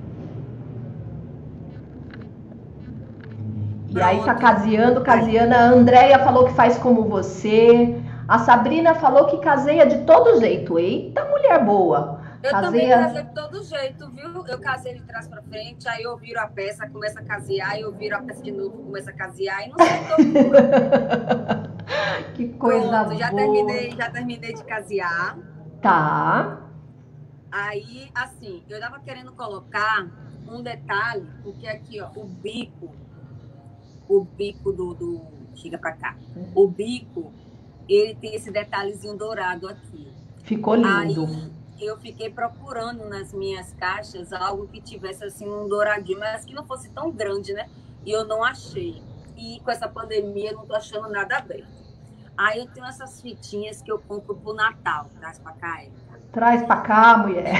E Pronto. Aí tá caseando, caseando. A Andréia falou que faz como você. A Sabrina falou que caseia de todo jeito. Eita, mulher boa. Eu caseia... também casei de todo jeito, viu? Eu casei de trás pra frente, aí eu viro a peça, começa a casear, aí eu viro a peça de novo, começa a casear, e não sei como. Que coisa Pronto, boa. Já terminei, já terminei de casear. Tá. Aí, assim, eu tava querendo colocar um detalhe, porque aqui, ó, o bico, o bico do... do chega pra cá. O bico, ele tem esse detalhezinho dourado aqui. Ficou lindo. Aí, eu fiquei procurando nas minhas caixas algo que tivesse assim um douradinho, mas que não fosse tão grande, né? E eu não achei. e com essa pandemia não tô achando nada aberto. Aí eu tenho essas fitinhas que eu compro pro Natal. Traz pra cá, Érica. Traz pra cá, mulher.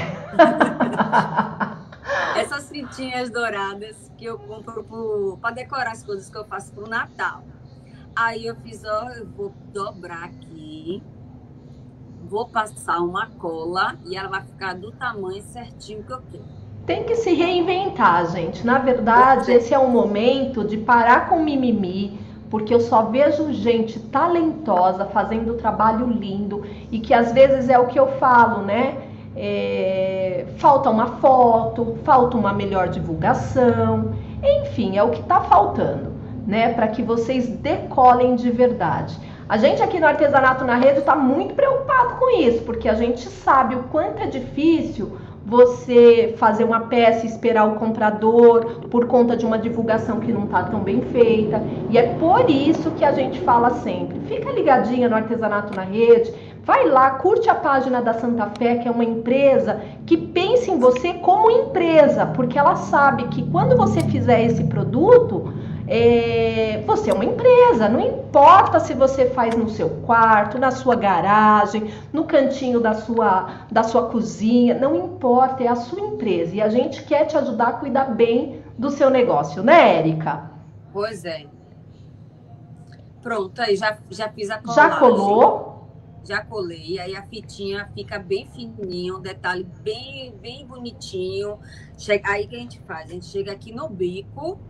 Essas fitinhas douradas que eu compro para decorar as coisas que eu faço pro Natal. Aí eu fiz, ó, eu vou dobrar aqui, vou passar uma cola e ela vai ficar do tamanho certinho que eu quero. Tem que se reinventar, gente. Na verdade, esse é um momento de parar com mimimi, porque eu só vejo gente talentosa fazendo trabalho lindo e que às vezes é o que eu falo, né? É, falta uma foto, falta uma melhor divulgação, enfim, é o que está faltando, né? Para que vocês decolem de verdade. A gente aqui no Artesanato na Rede está muito preocupado com isso, porque a gente sabe o quanto é difícil você fazer uma peça e esperar o comprador por conta de uma divulgação que não está tão bem feita. E é por isso que a gente fala sempre, fica ligadinha no Artesanato na Rede, vai lá, curte a página da Santa Fé, que é uma empresa que pensa em você como empresa, porque ela sabe que quando você fizer esse produto, é, você é uma empresa, não importa se você faz no seu quarto, na sua garagem, no cantinho da sua, da sua cozinha, não importa, é a sua empresa e a gente quer te ajudar a cuidar bem do seu negócio, né, Érica? Pois é. Pronto, aí já, já fiz a colagem. Já colou? Já colei, aí a fitinha fica bem fininho, um detalhe bem, bem bonitinho. Chega, aí que a gente faz? A gente chega aqui no bico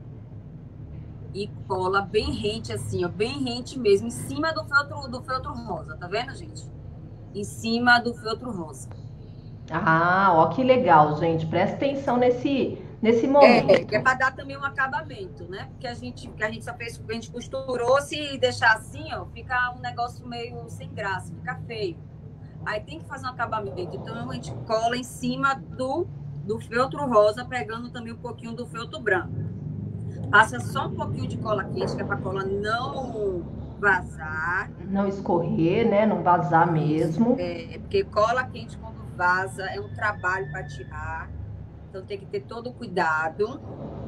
e cola bem rente assim, ó, bem rente mesmo, em cima do feltro, do feltro rosa, tá vendo, gente? Em cima do feltro rosa. Ah, ó que legal, gente, presta atenção nesse, nesse momento. É, é para dar também um acabamento, né? Porque a gente, que a gente só fez, a gente costurou, se deixar assim, ó, fica um negócio meio sem graça, fica feio. Aí tem que fazer um acabamento, então a gente cola em cima do, do feltro rosa, pegando também um pouquinho do feltro branco. Passa só um pouquinho de cola quente, que é para a cola não vazar. Não escorrer, né? Não vazar mesmo. É, porque cola quente quando vaza é um trabalho para tirar. Então tem que ter todo o cuidado.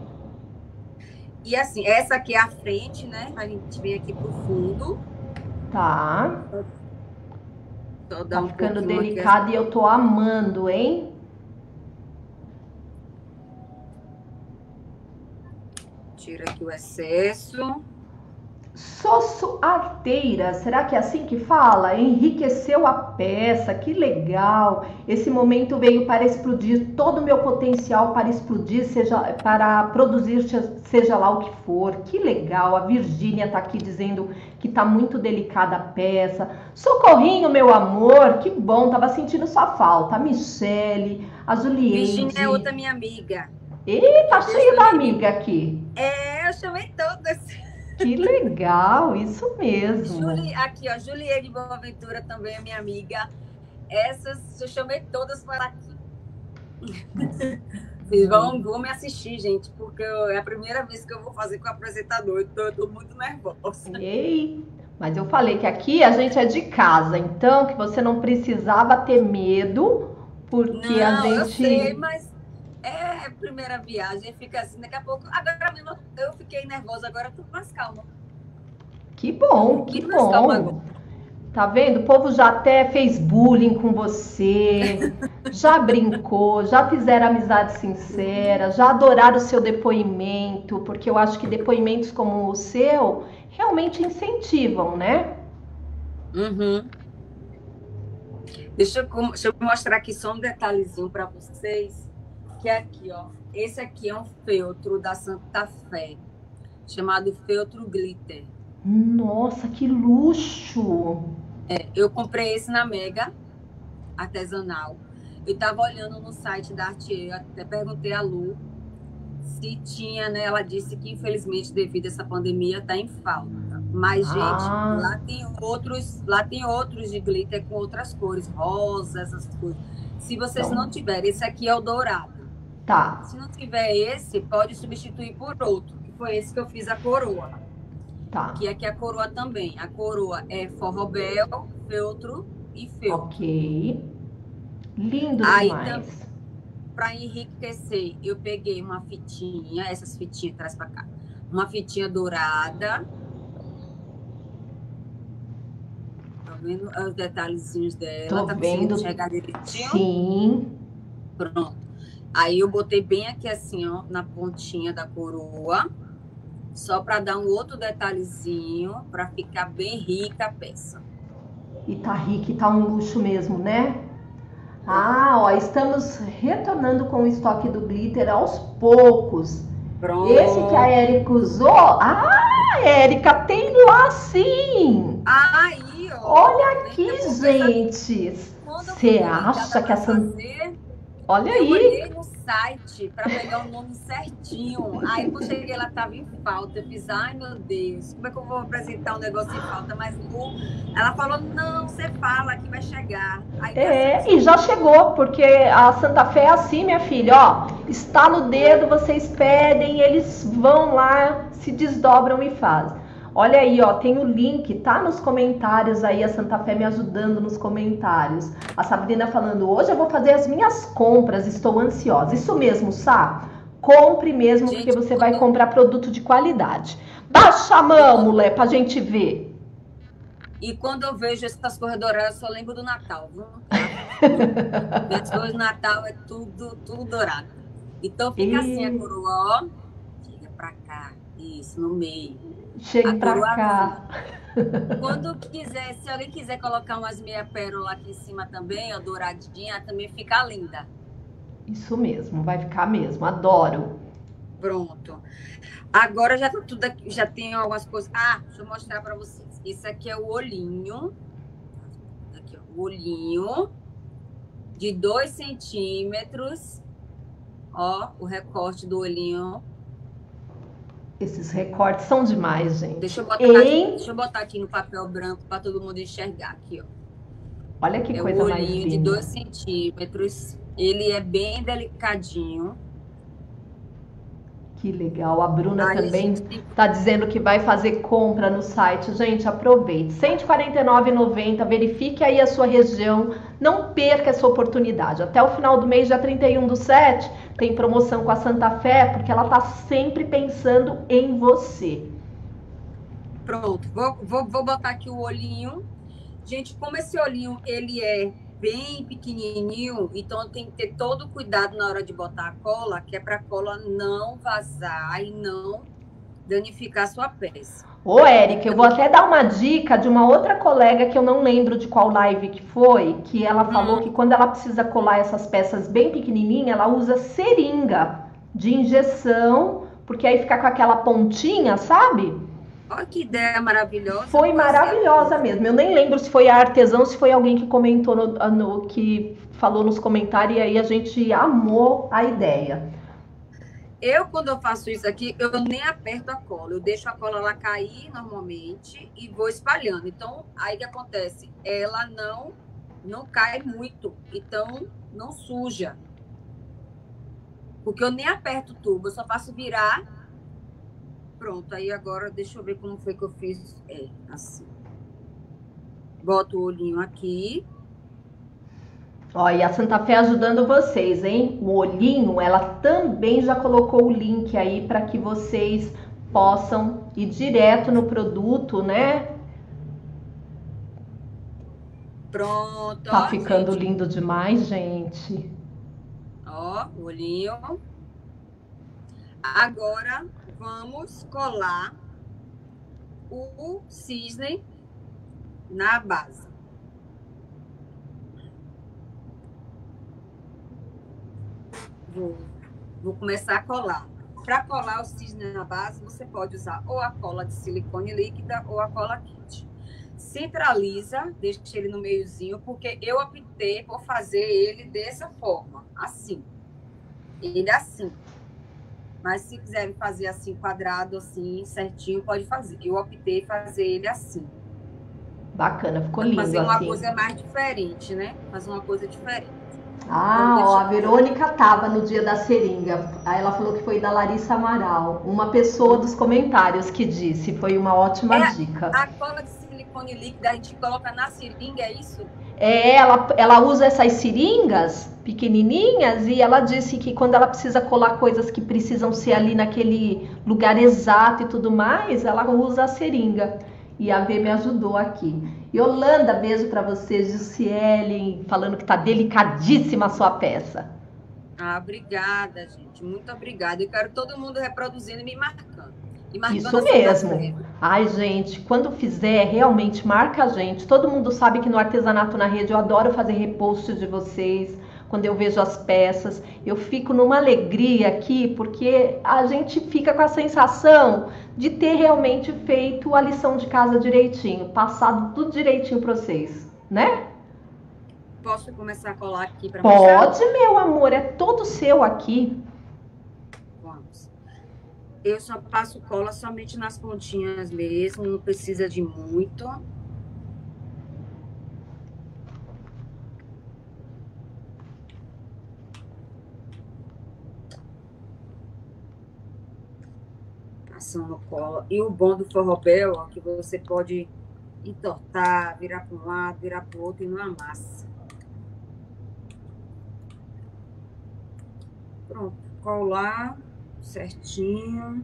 E assim, essa aqui é a frente, né? A gente vem aqui pro fundo. Tá. Só Tá um ficando delicado aqui. E eu tô amando, hein? Tira aqui o excesso. Sossuarteira, será que é assim que fala? Enriqueceu a peça, que legal! Esse momento veio para explodir todo o meu potencial para explodir, seja para produzir, seja lá o que for. Que legal! A Virgínia tá aqui dizendo que tá muito delicada a peça. Socorrinho, meu amor, que bom! Tava sentindo sua falta. A Michele, a Juliette. Virgínia é outra minha amiga. Ih, tá cheio da amiga aqui. É, eu chamei todas. Que legal, isso mesmo. Juli, aqui, ó, Juliette de Boaventura também é minha amiga. Essas eu chamei todas para aqui. Vocês vão, vão me assistir, gente, porque eu, é a primeira vez que eu vou fazer com o apresentador, então eu tô muito nervosa. Ei, mas eu falei que aqui a gente é de casa, então que você não precisava ter medo, porque não, a gente... eu sei, mas é a primeira viagem, fica assim, daqui a pouco... Agora mesmo eu fiquei nervosa, agora eu tô mais calma. Que bom, que bom. Tá vendo? O povo já até fez bullying com você, já brincou, já fizeram amizade sincera, já adoraram o seu depoimento, porque eu acho que depoimentos como o seu realmente incentivam, né? Uhum. Deixa eu, deixa eu mostrar aqui só um detalhezinho para vocês, que é aqui, ó. Esse aqui é um feltro da Santa Fé, chamado feltro glitter. Nossa, que luxo! É, eu comprei esse na Mega Artesanal. Eu estava olhando no site da Artier, até perguntei a Lu se tinha, né? Ela disse que, infelizmente, devido a essa pandemia, está em falta. Mas, ah. gente, lá tem outros, lá tem outros de glitter com outras cores, rosa, essas coisas. Se vocês então... não tiverem, esse aqui é o dourado. Tá. Se não tiver esse, pode substituir por outro, que foi esse que eu fiz a coroa. Tá. Que aqui é a coroa também. A coroa é forrobel, feltro e feltro. Ok. Lindo aí, demais. Para enriquecer, eu peguei uma fitinha, essas fitinhas, traz para cá. uma fitinha dourada. Tá vendo os detalhezinhos dela? Tô Tá vendo. conseguindo enxergar direitinho? Sim. Pronto. Aí eu botei bem aqui assim, ó, na pontinha da coroa, só para dar um outro detalhezinho, para ficar bem rica a peça. E tá rica e tá um luxo mesmo, né? Ah, ó, estamos retornando com o estoque do glitter aos poucos. Pronto. Esse que a Érica usou, ah, Érica, tem lá sim. Aí, ó. Olha aqui, gente. Você acha que a Santa... Olha eu aí. Eu olhei no site para pegar o nome certinho. Aí, quando cheguei, ela estava em falta. Eu fiz, ai, meu Deus, como é que eu vou apresentar um negócio em falta? Mas Lu, ela falou, não, você fala que vai chegar. Aí, é, assim, e já chegou, porque a Santa Fé é assim, minha filha, ó. Está no dedo, vocês pedem, eles vão lá, se desdobram e fazem. Olha aí, ó, tem o link, tá nos comentários aí, a Santa Fé me ajudando nos comentários. A Sabrina falando, hoje eu vou fazer as minhas compras, estou ansiosa. Isso mesmo, Sá? Compre mesmo, gente, porque você vai comprar produto de qualidade. Baixa a mão, mulher, pra gente ver. E quando eu vejo essas coisas douradas, eu só lembro do Natal, viu? Minhas coisas do Natal é tudo, tudo dourado. Então fica e... assim a coroa, ó. Chega pra cá, isso, no meio. Chega pra cá. Quando quiser, se alguém quiser colocar umas meia pérola aqui em cima também, ó, douradinha, também fica linda. Isso mesmo, vai ficar mesmo, adoro. Pronto. Agora já tá tudo aqui, já tem algumas coisas. Ah, deixa eu mostrar pra vocês. Isso aqui é o olhinho. Aqui, ó, o olhinho de dois centímetros. Ó, o recorte do olhinho. Esses recortes são demais, gente. Deixa eu botar, em... aqui, deixa eu botar aqui no papel branco para todo mundo enxergar aqui, ó. Olha que é coisa mais linda. É um olhinho de dois centímetros. Ele é bem delicadinho. Que legal. A Bruna Aí, também gente... tá dizendo que vai fazer compra no site. Gente, aproveite. cento e quarenta e nove reais e noventa centavos. Verifique aí a sua região. Não perca essa oportunidade. Até o final do mês, dia trinta e um do sete, tem promoção com a Santa Fé, porque ela tá sempre pensando em você. Pronto. Vou, vou, vou botar aqui o olhinho. Gente, como esse olhinho, ele é bem pequenininho, então tem que ter todo o cuidado na hora de botar a cola, que é para a cola não vazar e não danificar a sua peça. Ô, Érica, eu vou até dar uma dica de uma outra colega que eu não lembro de qual live que foi, que ela falou hum. que quando ela precisa colar essas peças bem pequenininha, ela usa seringa de injeção, porque aí fica com aquela pontinha, sabe? Olha que ideia maravilhosa. Foi maravilhosa mesmo. Eu nem lembro se foi a artesã ou se foi alguém que comentou, no, no, que falou nos comentários, e aí a gente amou a ideia. Eu, quando eu faço isso aqui, eu nem aperto a cola. Eu deixo a cola lá cair normalmente e vou espalhando. Então, aí o que acontece? Ela não, não cai muito. Então, não suja. Porque eu nem aperto o tubo. Eu só faço virar. Pronto. Aí agora, deixa eu ver como foi que eu fiz. É, assim. Boto o olhinho aqui. Ó, e a Santa Fé ajudando vocês, hein? O olhinho, ela também já colocou o link aí para que vocês possam ir direto no produto, né? Pronto. Tá ó, ficando gente. lindo demais, gente. Ó, o olhinho. Agora, vamos colar o cisne na base. Vou, vou começar a colar. Para colar o cisne na base, você pode usar ou a cola de silicone líquida ou a cola quente. Centraliza, deixa ele no meiozinho, porque eu optei por fazer ele dessa forma, assim. Ele assim. Mas se quiserem fazer assim, quadrado, assim, certinho, pode fazer. Eu optei fazer ele assim. Bacana, ficou lindo assim. Fazer uma coisa mais diferente, né? Fazer uma coisa diferente. Ah, ó, a Verônica tava no dia da seringa. Aí ela falou que foi da Larissa Amaral. Uma pessoa dos comentários que disse. Foi uma ótima é, dica. A cola de silicone líquida a gente coloca na seringa, é isso? É, ela, ela usa essas seringas pequenininhas e ela disse que quando ela precisa colar coisas que precisam ser ali naquele lugar exato e tudo mais, ela usa a seringa. E a V me ajudou aqui. Yolanda, beijo para você. Jussiele, falando que tá delicadíssima a sua peça. Ah, obrigada, gente. Muito obrigada. Eu quero todo mundo reproduzindo e me marcando. E marcando Isso mesmo. Ai, gente, quando fizer, realmente marca a gente. Todo mundo sabe que no Artesanato na Rede eu adoro fazer repost de vocês. Quando eu vejo as peças, eu fico numa alegria aqui, porque a gente fica com a sensação de ter realmente feito a lição de casa direitinho, passado tudo direitinho para vocês, né? Posso começar a colar aqui para mostrar? Pode, meu amor, é todo seu aqui. Vamos. Eu só passo cola somente nas pontinhas mesmo, não precisa de muito. Passando cola. E o bom do forrobel, ó, que você pode entortar, virar para um lado, virar para o outro e não amassa. Pronto, colar certinho.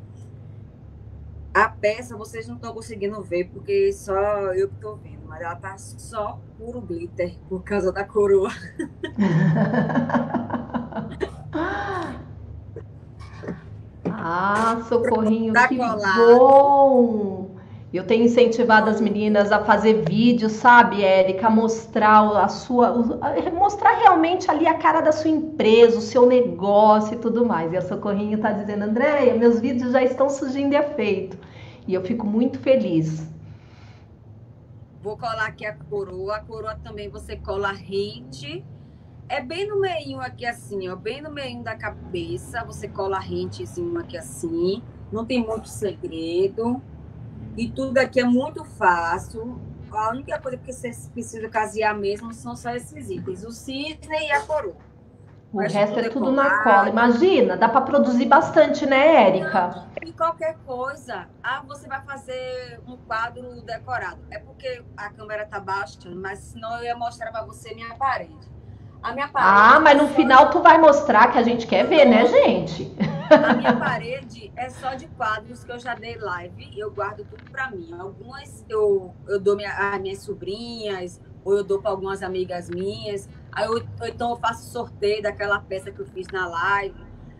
A peça vocês não estão conseguindo ver, porque só eu que estou vendo, mas ela tá só puro glitter por causa da coroa. Ah, Socorrinho, Tá que colado. bom! Eu tenho incentivado as meninas a fazer vídeos, sabe, Érica? A mostrar a sua, a mostrar realmente ali a cara da sua empresa, o seu negócio e tudo mais. E a Socorrinho tá dizendo, Andréia, meus vídeos já estão surgindo de efeito. E eu fico muito feliz. Vou colar aqui a coroa. A coroa também você cola rente. É bem no meio aqui assim, ó. Bem no meio da cabeça. Você cola rentezinho aqui assim. Não tem muito segredo. E tudo aqui é muito fácil. A única coisa que você precisa casear mesmo são só esses itens. O cisne e a coroa. O resto é tudo na cola. Imagina, dá para produzir bastante, né, Érica? E qualquer coisa. Ah, você vai fazer um quadro decorado. É porque a câmera tá baixa, mas senão eu ia mostrar para você minha parede. A minha parede. Ah, mas no final tu vai mostrar que a gente quer ver, né, gente? A minha parede é só de quadros que eu já dei live. Eu guardo tudo para mim. Algumas eu, eu dou minha, as minhas sobrinhas, ou eu dou para algumas amigas minhas. Aí eu, então eu faço sorteio daquela peça que eu fiz na live.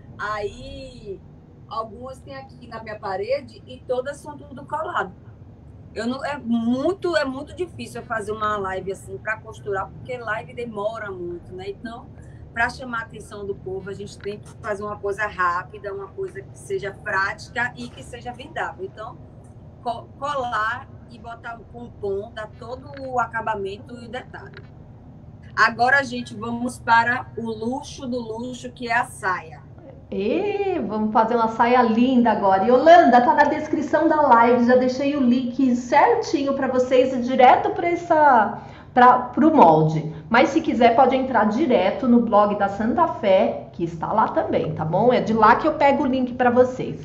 Aí algumas tem aqui na minha parede e todas são tudo colado. Eu não, é muito é muito difícil eu fazer uma live assim para costurar, porque live demora muito, né? Então, para chamar a atenção do povo, a gente tem que fazer uma coisa rápida, uma coisa que seja prática e que seja vendável. Então, colar e botar o pompom, dá todo o acabamento e o detalhe. Agora, gente, vamos para o luxo do luxo, que é a saia. E vamos fazer uma saia linda agora. Yolanda, tá na descrição da live, já deixei o link certinho para vocês e direto para essa para o molde. Mas se quiser pode entrar direto no blog da Santa Fé, que está lá também, tá bom? É de lá que eu pego o link para vocês.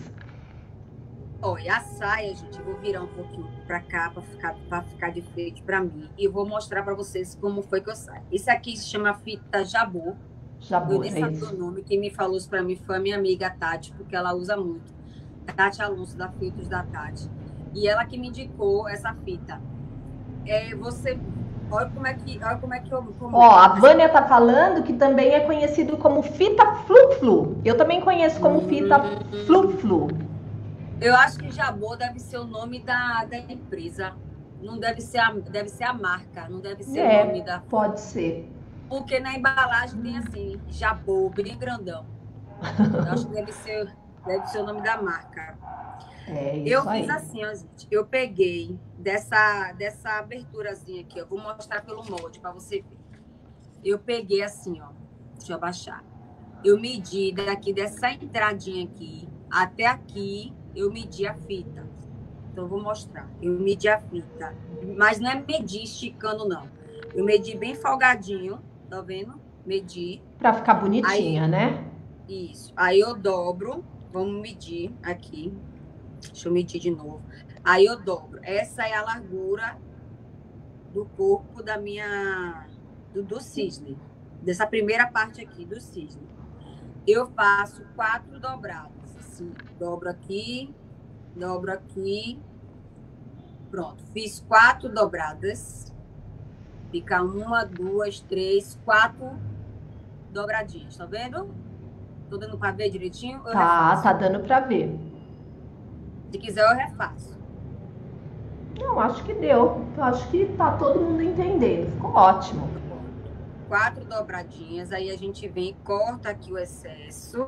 Olha, a saia, gente, eu vou virar um pouquinho para cá para ficar para ficar de frente para mim e eu vou mostrar para vocês como foi que eu saio. Esse aqui se chama fita jabô. Jabô, eu nem sabia o nome, quem me falou isso para mim foi a minha amiga Tati, porque ela usa muito. Tati Alonso, da Filtros da Tati. E ela que me indicou essa fita. É, você, olha como é que, olha como é que eu... Como Ó, a Vânia tá falando que também é conhecido como fita flu-flu. Eu também conheço como fita flu-flu. Eu acho que jabô deve ser o nome da, da empresa. Não deve ser, a, deve ser a marca, não deve ser é, o nome da... Pode ser. Porque na embalagem tem assim, jabô, bem grandão. Eu acho que deve ser, deve ser o nome da marca. É isso eu aí. fiz assim, ó, gente. Eu peguei dessa, dessa aberturazinha aqui, ó. Vou mostrar pelo molde para você ver. Eu peguei assim, ó. Deixa eu abaixar. Eu medi daqui dessa entradinha aqui até aqui, eu medi a fita. Então, eu vou mostrar. Eu medi a fita. Mas não é medir esticando, não. Eu medi bem folgadinho. Tá vendo? Medi. Pra ficar bonitinha, aí, né? Isso. Aí eu dobro. Vamos medir aqui. Deixa eu medir de novo. Aí eu dobro. Essa é a largura do corpo da minha, do, do cisne, dessa primeira parte aqui do cisne. Eu faço quatro dobradas, assim, dobro aqui, dobro aqui, pronto, fiz quatro dobradas, fica uma, duas, três, quatro dobradinhas, tá vendo? Tô dando pra ver direitinho? Eu Tá, refaço. tá dando pra ver. Se quiser eu refaço. Não, acho que deu. Eu acho que tá todo mundo entendendo. Ficou ótimo. Quatro dobradinhas, aí a gente vem e corta aqui o excesso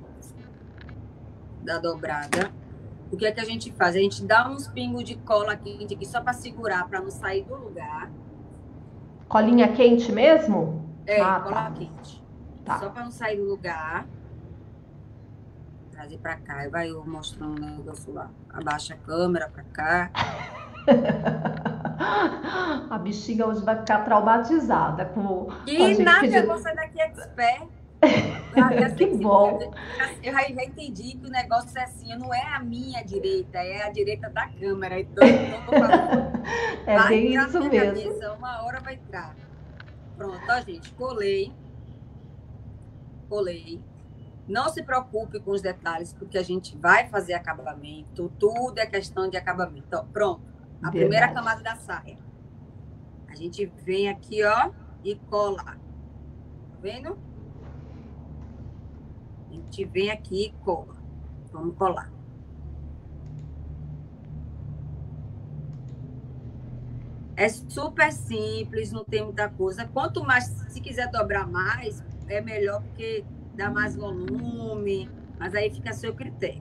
da dobrada. O que é que a gente faz? A gente dá uns pingos de cola quente aqui só para segurar, para não sair do lugar. Colinha quente mesmo? É, ah, cola tá. quente. Tá. Só para não sair do lugar. Trazer para cá. E vai eu mostrando o negócio lá. Abaixa a câmera para cá. A bichinha hoje vai ficar traumatizada com, e com a gente nada, pedindo... eu vou sair daqui expert. Que bom. Eu já, já entendi que o negócio é assim, não é a minha direita, é a direita da câmera. Então, eu tô falando, é vai bem entrar isso na minha mesmo. cabeça, uma hora vai entrar. Pronto, ó, gente, colei. Colei. Não se preocupe com os detalhes, porque a gente vai fazer acabamento. Tudo é questão de acabamento. Então, pronto. A Verdade. Primeira camada da saia. A gente vem aqui, ó, e cola. Tá vendo? A gente vem aqui e cola. Vamos colar. É super simples, não tem muita coisa. Quanto mais, se quiser dobrar mais, é melhor, porque dá mais volume. Mas aí fica a seu critério.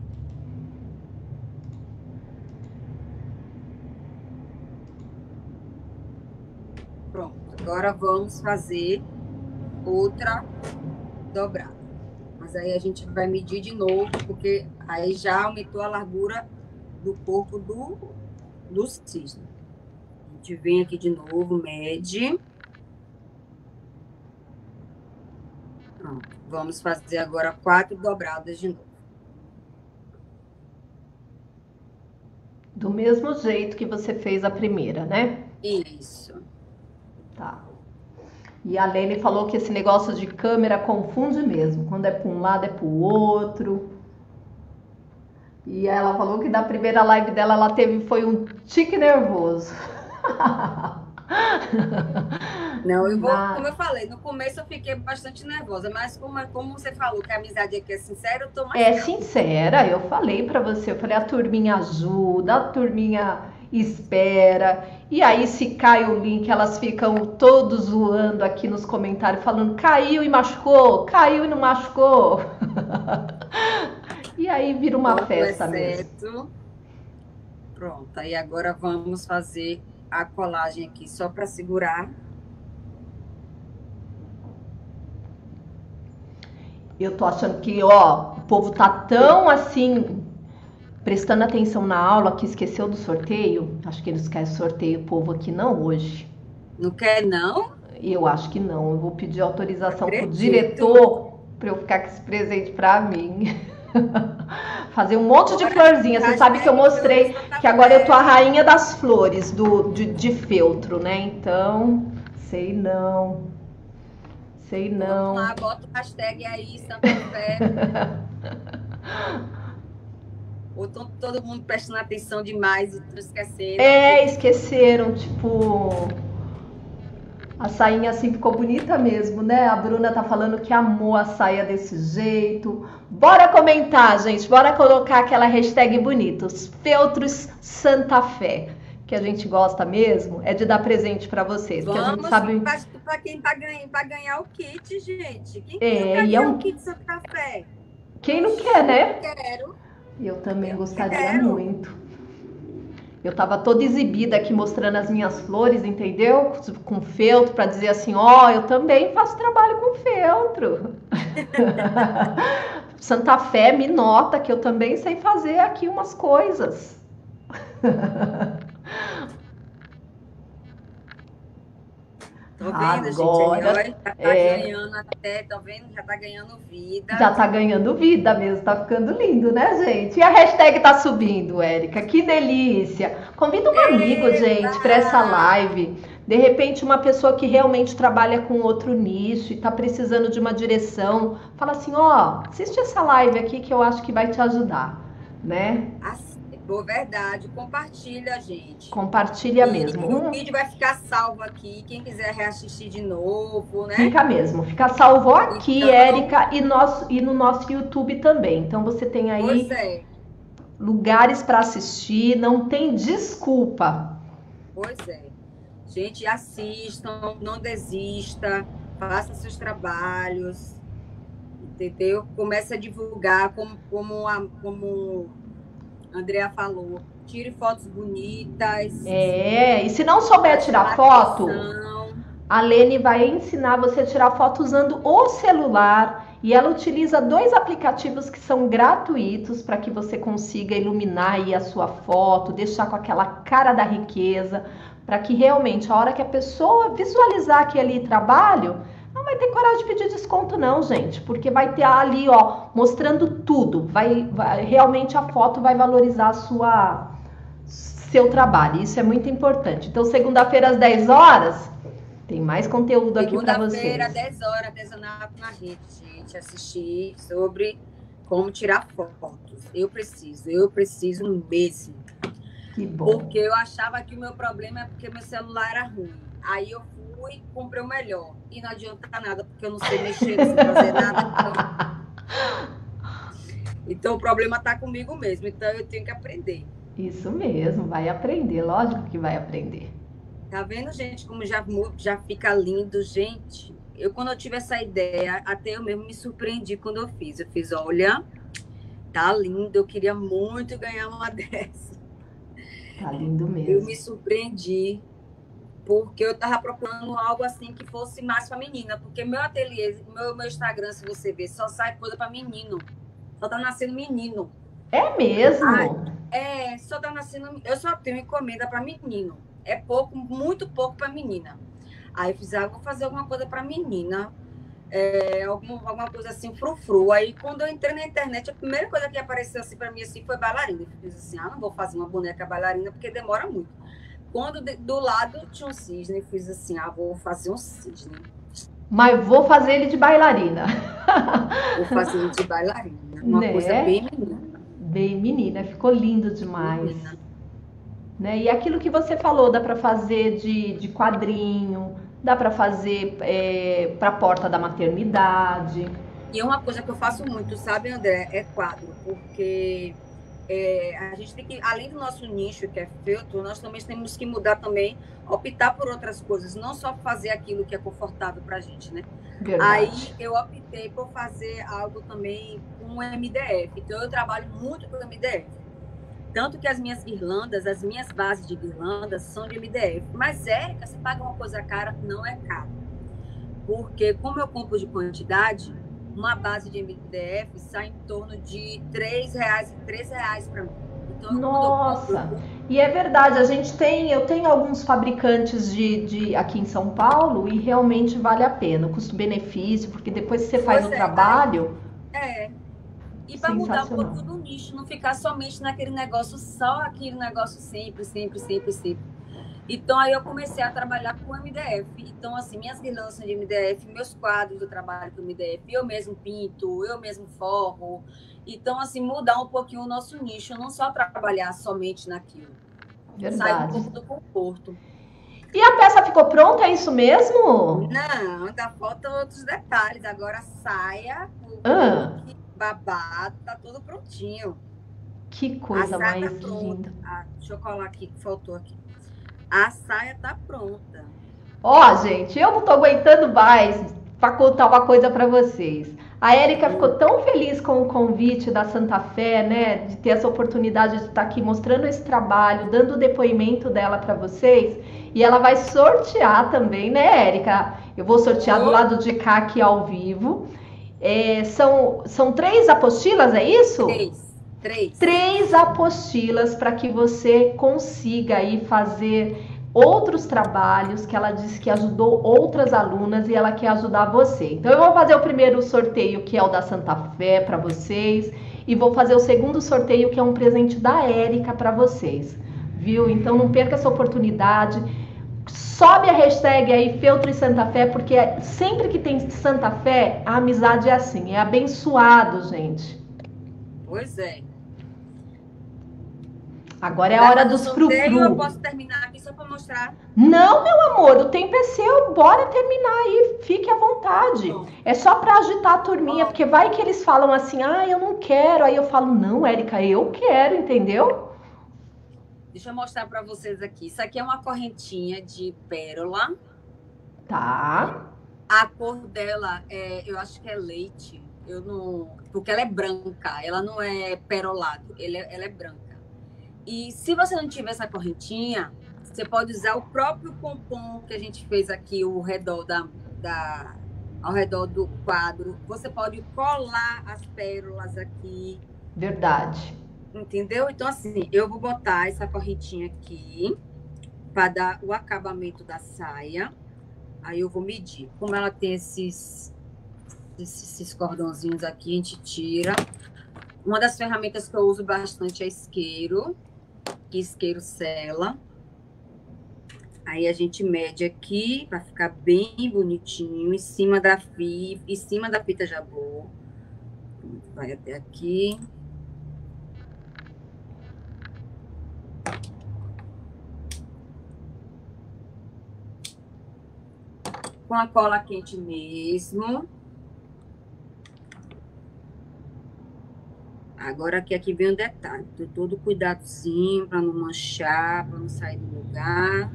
Pronto. Agora vamos fazer outra dobrada. Mas aí a gente vai medir de novo, porque aí já aumentou a largura do corpo do, do cisne. A gente vem aqui de novo, mede. Pronto. Vamos fazer agora quatro dobradas de novo. Do mesmo jeito que você fez a primeira, né? Isso. Tá. E a Lene falou que esse negócio de câmera confunde mesmo. Quando é para um lado, é para o outro. E ela falou que da primeira live dela, ela teve, foi um tique nervoso. Não, eu vou, como eu falei, no começo eu fiquei bastante nervosa, mas como, como você falou que a amizade aqui é sincera, eu tô mais... É sincera, eu falei pra você, eu falei, a turminha ajuda, a turminha espera, e aí se cai o link, elas ficam todos zoando aqui nos comentários, falando, caiu e machucou, caiu e não machucou. E aí vira uma Pronto, festa exceto. mesmo. Pronto, aí agora vamos fazer a colagem aqui só para segurar. Eu tô achando que, ó, o povo tá tão assim, prestando atenção na aula, que esqueceu do sorteio. Acho que eles querem sorteio o povo aqui não hoje. Não quer, não? Eu acho que não. Eu vou pedir autorização Acredito. pro diretor para eu ficar com esse presente para mim. Fazer um monte de florzinha. Você sabe que eu mostrei que agora eu tô a rainha das flores do, de, de feltro, né? Então, sei não. Sei não. Vamos lá, bota o hashtag aí, Santa Fé. Ou tô, todo mundo prestando atenção demais e tô esquecendo. É, esqueceram, tipo... A sainha assim ficou bonita mesmo, né? A Bruna tá falando que amou a saia desse jeito. Bora comentar, gente. Bora colocar aquela hashtag bonita. Os feltros Santa Fé. Que a gente gosta mesmo é de dar presente para vocês. Vamos, porque a gente sabe... para quem para ganhar, pra ganhar o kit, gente. Quem é, quer e é ganhar um... o kit Santa Fé? Quem não quer, né? Eu quero. Eu também eu gostaria quero. muito. Eu tava toda exibida aqui mostrando as minhas flores, entendeu? Com feltro, para dizer assim, ó, oh, eu também faço trabalho com feltro. Santa Fé me nota que eu também sei fazer aqui umas coisas. Tô vendo, Agora, gente. Olha, já tá é... ganhando até, tá vendo? Já tá ganhando vida. Já tá ganhando vida mesmo, tá ficando lindo, né, gente? E a hashtag tá subindo, Érica, que delícia! Convida um amigo, gente, para essa live. De repente, uma pessoa que realmente trabalha com outro nicho e está precisando de uma direção, fala assim, ó, oh, assiste essa live aqui que eu acho que vai te ajudar, né? Assim, boa verdade, compartilha, gente. Compartilha e, mesmo. E o vídeo vai ficar salvo aqui, quem quiser reassistir de novo, né? Fica mesmo, fica salvo aqui, então, Érica, e, nosso, e no nosso YouTube também. Então você tem aí pois é. lugares para assistir, não tem desculpa. Pois é. Gente, assistam, não desista, faça seus trabalhos, entendeu? Comece a divulgar, como, como, a, como a Andrea falou, tire fotos bonitas. É, e se não souber tirar foto, a Lene vai ensinar você a tirar foto usando o celular, e ela utiliza dois aplicativos que são gratuitos para que você consiga iluminar aí a sua foto, deixar com aquela cara da riqueza, para que realmente a hora que a pessoa visualizar aquele trabalho, não vai ter coragem de pedir desconto não, gente, porque vai ter ali, ó, mostrando tudo, vai, vai realmente a foto vai valorizar a sua seu trabalho, isso é muito importante. Então, segunda-feira às dez horas, tem mais conteúdo aqui para vocês. Segunda-feira, dez horas, artesanato na rede, gente, assistir sobre como tirar fotos. Eu preciso, eu preciso mesmo. Que bom. Porque eu achava que o meu problema é porque meu celular era ruim. Aí eu fui e comprei o melhor. E não adianta nada, porque eu não sei mexer, não sei fazer nada. Então, então o problema está comigo mesmo. Então eu tenho que aprender. Isso mesmo, vai aprender, lógico que vai aprender. Tá vendo, gente, como já, já fica lindo, gente? Eu, quando eu tive essa ideia, até eu mesmo me surpreendi quando eu fiz. Eu fiz, olha, tá lindo, eu queria muito ganhar uma dessa. Tá lindo mesmo. Eu me surpreendi, porque eu tava procurando algo assim que fosse mais pra menina, porque meu ateliê, meu, meu Instagram, se você ver, só sai coisa pra menino. Só tá nascendo menino. É mesmo? Ai, é, só tá nascendo... Eu só tenho encomenda pra menino. É pouco, muito pouco para menina. Aí eu fiz, ah, vou fazer alguma coisa para menina, é, alguma, alguma coisa assim, frufru. Aí quando eu entrei na internet, a primeira coisa que apareceu assim para mim assim, foi bailarina. Eu fiz assim, ah, não vou fazer uma boneca bailarina porque demora muito. Quando de, do lado tinha um cisne, eu fiz assim, ah, vou fazer um cisne. Mas vou fazer ele de bailarina. Vou fazer ele de bailarina. Uma né? coisa bem menina. Bem menina, ficou lindo demais. Menina. Né? E aquilo que você falou, dá para fazer de, de quadrinho, dá para fazer é, para a porta da maternidade. E uma coisa que eu faço muito, sabe, André, é quadro, porque é, a gente tem que, além do nosso nicho, que é feltro, nós também temos que mudar também, optar por outras coisas, não só fazer aquilo que é confortável para a gente, né? Verdade. Aí eu optei por fazer algo também com M D F, então eu trabalho muito com M D F. Tanto que as minhas guirlandas, as minhas bases de guirlandas são de M D F. Mas, Érica, você paga uma coisa cara? Não é caro. Porque, como eu compro de quantidade, uma base de M D F sai em torno de três reais e três reais para mim. Então, nossa! Compro... E é verdade, a gente tem, eu tenho alguns fabricantes de, de aqui em São Paulo e realmente vale a pena. O custo-benefício, porque depois que você faz pois o é, trabalho... É, e para mudar um pouco do nicho, não ficar somente naquele negócio, só aquele negócio sempre, sempre, sempre, sempre. Então, aí eu comecei a trabalhar com M D F. Então, assim, minhas guirlandas são de M D F, meus quadros eu trabalho com M D F, eu mesmo pinto, eu mesmo forro. Então, assim, mudar um pouquinho o nosso nicho, não só trabalhar somente naquilo. Verdade. Sair um pouco do conforto. E a peça ficou pronta, é isso mesmo? Não, ainda faltam outros detalhes. Agora, saia, ah. babado, tá tudo prontinho. Que coisa mais tá linda. Ah, deixa eu colar aqui, que faltou aqui. A saia tá pronta. Ó, oh, gente, eu não tô aguentando mais para contar uma coisa para vocês. A Érica ficou tão feliz com o convite da Santa Fé, né, de ter essa oportunidade de estar aqui mostrando esse trabalho, dando o depoimento dela para vocês. E ela vai sortear também, né, Érica? Eu vou sortear do lado de cá aqui ao vivo. É, são, são três apostilas, é isso? Três. Três. Três apostilas para que você consiga aí fazer outros trabalhos, que ela disse que ajudou outras alunas e ela quer ajudar você. Então eu vou fazer o primeiro sorteio, que é o da Santa Fé, para vocês, e vou fazer o segundo sorteio, que é um presente da Érica para vocês, viu? Então não perca essa oportunidade. sobe a hashtag aí, Feltro e Santa Fé, porque sempre que tem Santa Fé, a amizade é assim, é abençoado, gente. Pois é. Agora é a hora dos frufru. Eu posso terminar aqui só para mostrar? Não, meu amor, o tempo é seu. Bora terminar aí. Fique à vontade. Bom. É só para agitar a turminha, bom, porque vai que eles falam assim, ah, eu não quero. Aí eu falo, não, Érica, eu quero, entendeu? Deixa eu mostrar para vocês aqui. Isso aqui é uma correntinha de pérola. Tá. A cor dela, é, eu acho que é leite. Eu não, porque ela é branca. Ela não é perolado. Ela é, ela é branca. E se você não tiver essa correntinha, você pode usar o próprio pompom que a gente fez aqui ao redor, da, da, ao redor do quadro. Você pode colar as pérolas aqui. Verdade. Entendeu? Então, assim, eu vou botar essa correntinha aqui para dar o acabamento da saia. Aí eu vou medir. Como ela tem esses, esses, esses cordãozinhos aqui, a gente tira. Uma das ferramentas que eu uso bastante é isqueiro. Que isqueiro sela. Aí a gente mede aqui para ficar bem bonitinho em cima da fita, em cima da fita jabô. Vai até aqui. Com a cola quente mesmo. Agora aqui, aqui vem um detalhe, tô todo cuidadozinho para não manchar, para não sair do lugar.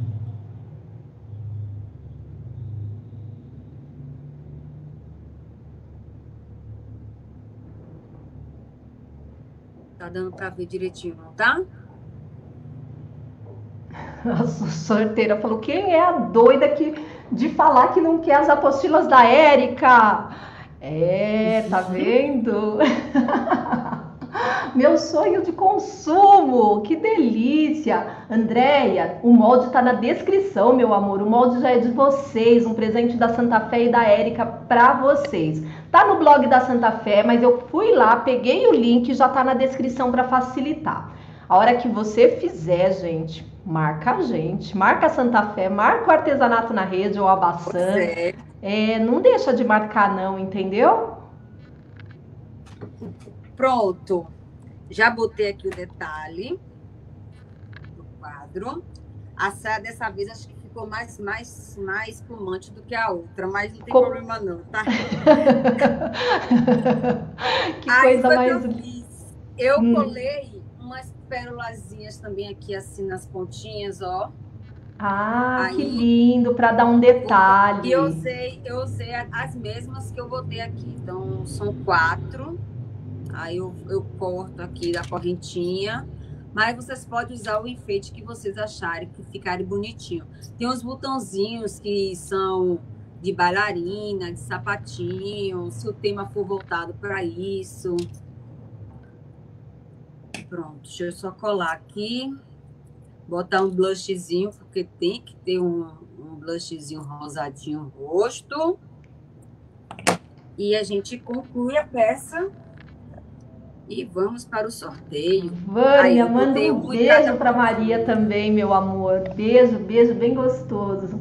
Tá dando para ver direitinho, não tá? A sorteira falou, quem é a doida que, de falar que não quer as apostilas da Érica? É, tá vendo? Meu sonho de consumo, que delícia! Andréia, o molde tá na descrição, meu amor. O molde já é de vocês, um presente da Santa Fé e da Érica para vocês. Tá no blog da Santa Fé, mas eu fui lá, peguei o link e já tá na descrição para facilitar. A hora que você fizer, gente, marca a gente, marca a Santa Fé, marca o Artesanato na Rede ou a Bassan. É. É, não deixa de marcar não, entendeu? Pronto. Já botei aqui o detalhe do quadro. A saia dessa vez acho que ficou mais, mais, mais espumante do que a outra, mas não tem Com... problema não, tá? Que Aí coisa mais... Que eu fiz. Eu hum. colei umas pérolazinhas também aqui assim nas pontinhas, ó. Ah, Aí, que lindo, para dar um detalhe. E eu usei, eu usei as mesmas que eu botei aqui. Então, são quatro. Aí eu, eu corto aqui da correntinha. Mas vocês podem usar o enfeite que vocês acharem, que ficarem bonitinho. Tem uns botãozinhos que são de bailarina, de sapatinho, se o tema for voltado para isso. Pronto, deixa eu só colar aqui. Botar um blushzinho, porque tem que ter um, um blushzinho rosadinho no rosto. E a gente conclui a peça. E vamos para o sorteio. Vânia, manda um beijo para Maria também, meu amor. Beijo, beijo bem gostoso.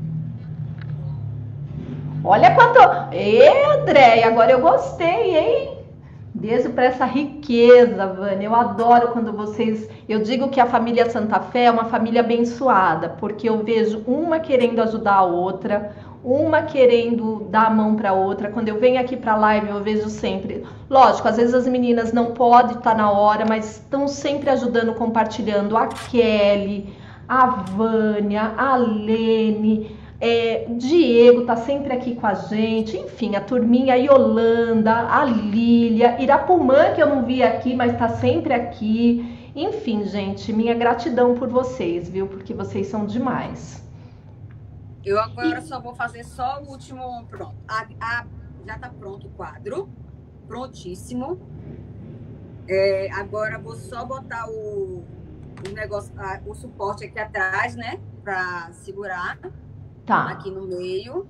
Olha quanto... Ê, Andréia, agora eu gostei, hein? Beijo para essa riqueza, Vânia. Eu adoro quando vocês... Eu digo que a família Santa Fé é uma família abençoada, porque eu vejo uma querendo ajudar a outra, uma querendo dar a mão para outra. Quando eu venho aqui para a live, eu vejo sempre... Lógico, às vezes as meninas não podem estar na hora, mas estão sempre ajudando, compartilhando. A Kelly, a Vânia, a Lene... É, Diego tá sempre aqui com a gente, enfim, a turminha, a Yolanda, a Lília, Irapumã, que eu não vi aqui, mas tá sempre aqui. Enfim, gente, minha gratidão por vocês, viu? Porque vocês são demais. Eu agora e... só vou fazer só o último, pronto. A, a, já tá pronto o quadro, prontíssimo. É, agora vou só botar o, o negócio, a, o suporte aqui atrás, né? Pra segurar. Tá. Aqui no meio.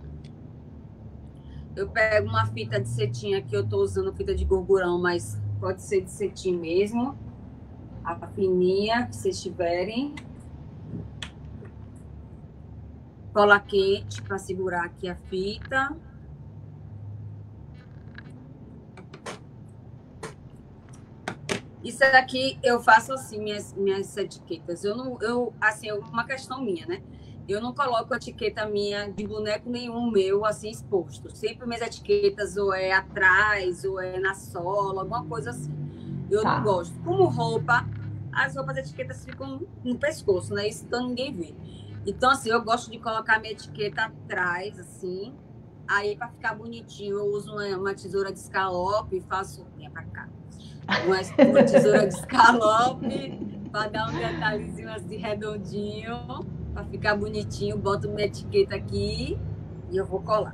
Eu pego uma fita de cetim aqui, eu tô usando fita de gorgurão, mas pode ser de cetim mesmo. A fininha, que vocês tiverem. Cola quente para segurar aqui a fita. Isso daqui eu faço assim, minhas, minhas etiquetas. Eu não, eu, assim, é uma questão minha, né? Eu não coloco etiqueta minha de boneco nenhum meu assim exposto. Sempre minhas etiquetas ou é atrás, ou é na sola, alguma coisa assim. Eu Tá. não gosto. Como roupa, as roupas as etiquetas ficam no pescoço, né? Isso então ninguém vê. Então, assim, eu gosto de colocar minha etiqueta atrás, assim. Aí, para ficar bonitinho, eu uso uma, uma tesoura de escalope e faço... Vem pra cá. Uma, uma tesoura de escalope para dar um detalhezinho assim redondinho, para ficar bonitinho. Boto minha etiqueta aqui e eu vou colar.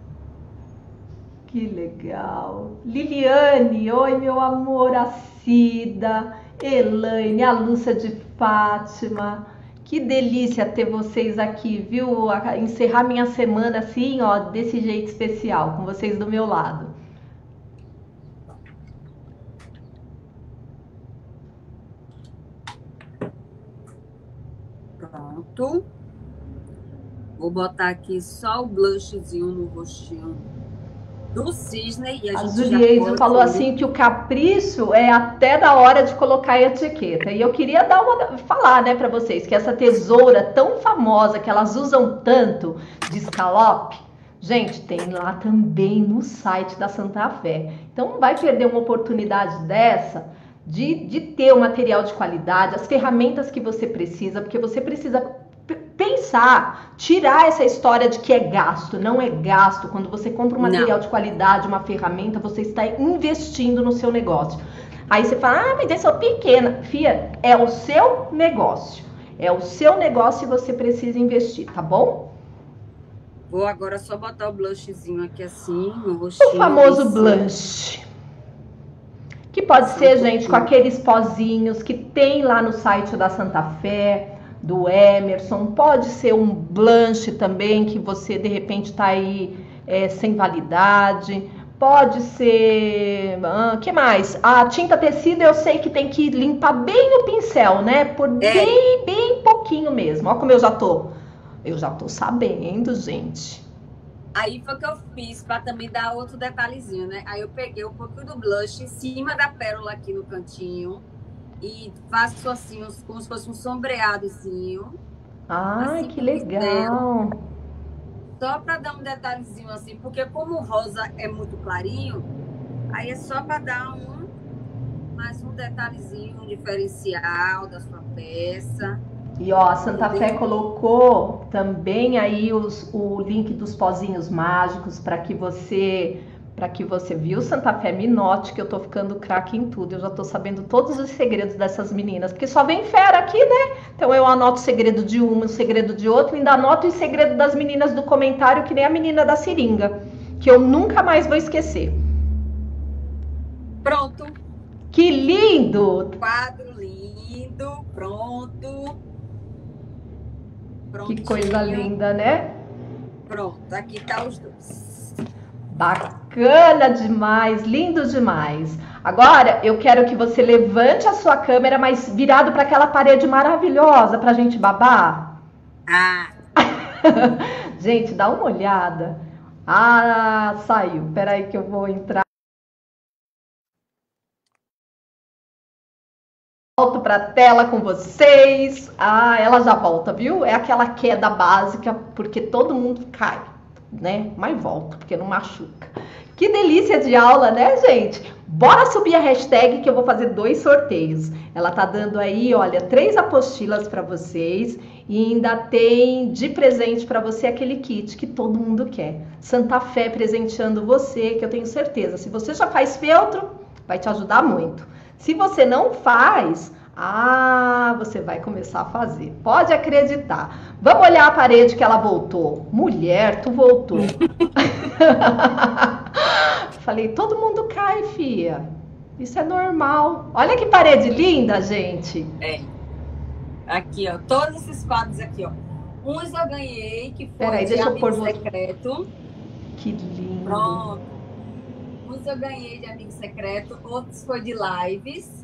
Que legal. Liliane, oi meu amor, a Cida, Elaine, a Lúcia de Fátima. Que delícia ter vocês aqui, viu? Encerrar minha semana assim, ó, desse jeito especial, com vocês do meu lado. Pronto. Vou botar aqui só o blushzinho no rostinho do cisne. E a, a gente Julieise falou ele. assim que o capricho é até da hora de colocar a etiqueta. E eu queria dar uma, falar, né, para vocês que essa tesoura tão famosa que elas usam tanto de escalope, gente, tem lá também no site da Santa Fé. Então não vai perder uma oportunidade dessa de, de ter um material de qualidade, as ferramentas que você precisa, porque você precisa pensar, tirar essa história de que é gasto. Não é gasto. Quando você compra um material não. de qualidade, uma ferramenta, você está investindo no seu negócio. Aí você fala, ah, mas eu sou pequena. Fia, é o seu negócio. É o seu negócio e você precisa investir, tá bom? Vou agora só botar o blushzinho aqui assim, no rostinho. O famoso blush. Que pode ser, um gente, com aqueles pozinhos que tem lá no site da Santa Fé, do Emerson, pode ser um blanche também, que você de repente está aí é, sem validade, pode ser, ah, que mais? A tinta tecido eu sei que tem que limpar bem o pincel, né, por é. bem, bem pouquinho mesmo, ó como eu já tô, eu já tô sabendo, gente. Aí foi que eu fiz para também dar outro detalhezinho, né, aí eu peguei um pouquinho do blush em cima da pérola aqui no cantinho, e faço assim, como se fosse um sombreadozinho. Ai, assim, que legal! Só para dar um detalhezinho assim, porque como o rosa é muito clarinho, aí é só para dar um, mais um detalhezinho, um diferencial da sua peça. E ó, a Santa Fé colocou também aí os, o link dos pozinhos mágicos para que você... Para que você viu, Santa Fé, me note que eu tô ficando craque em tudo. Eu já tô sabendo todos os segredos dessas meninas. Porque só vem fera aqui, né? Então eu anoto o segredo de uma, o segredo de outra. Ainda anoto o segredo das meninas do comentário, que nem a menina da seringa. Que eu nunca mais vou esquecer. Pronto. Que lindo! Quadro lindo, pronto. Prontinho. Que coisa linda, né? Pronto, aqui tá os dois. Bacana demais, lindo demais. Agora eu quero que você levante a sua câmera, mas virado para aquela parede maravilhosa para a gente babar. Ah. Gente, dá uma olhada. Ah, saiu. Peraí que eu vou entrar. Volto para a tela com vocês. Ah, ela já volta, viu? É aquela queda básica, porque todo mundo cai, né? Mas volta, porque não machuca. Que delícia de aula, né, gente? Bora subir a hashtag que eu vou fazer dois sorteios. Ela tá dando aí, olha, três apostilas para vocês e ainda tem de presente para você aquele kit que todo mundo quer. Santa Fé presenteando você, que eu tenho certeza. Se você já faz feltro, vai te ajudar muito. Se você não faz, ah, você vai começar a fazer. Pode acreditar. Vamos olhar a parede que ela voltou. Mulher, tu voltou. Falei, todo mundo cai, fia. Isso é normal. Olha que parede linda, gente. É. Aqui, ó. Todos esses quadros aqui, ó. Uns eu ganhei, que foi Peraí, de deixa eu pôr secreto. Que lindo. Pronto. Uns eu ganhei de amigo secreto, outros foi de lives.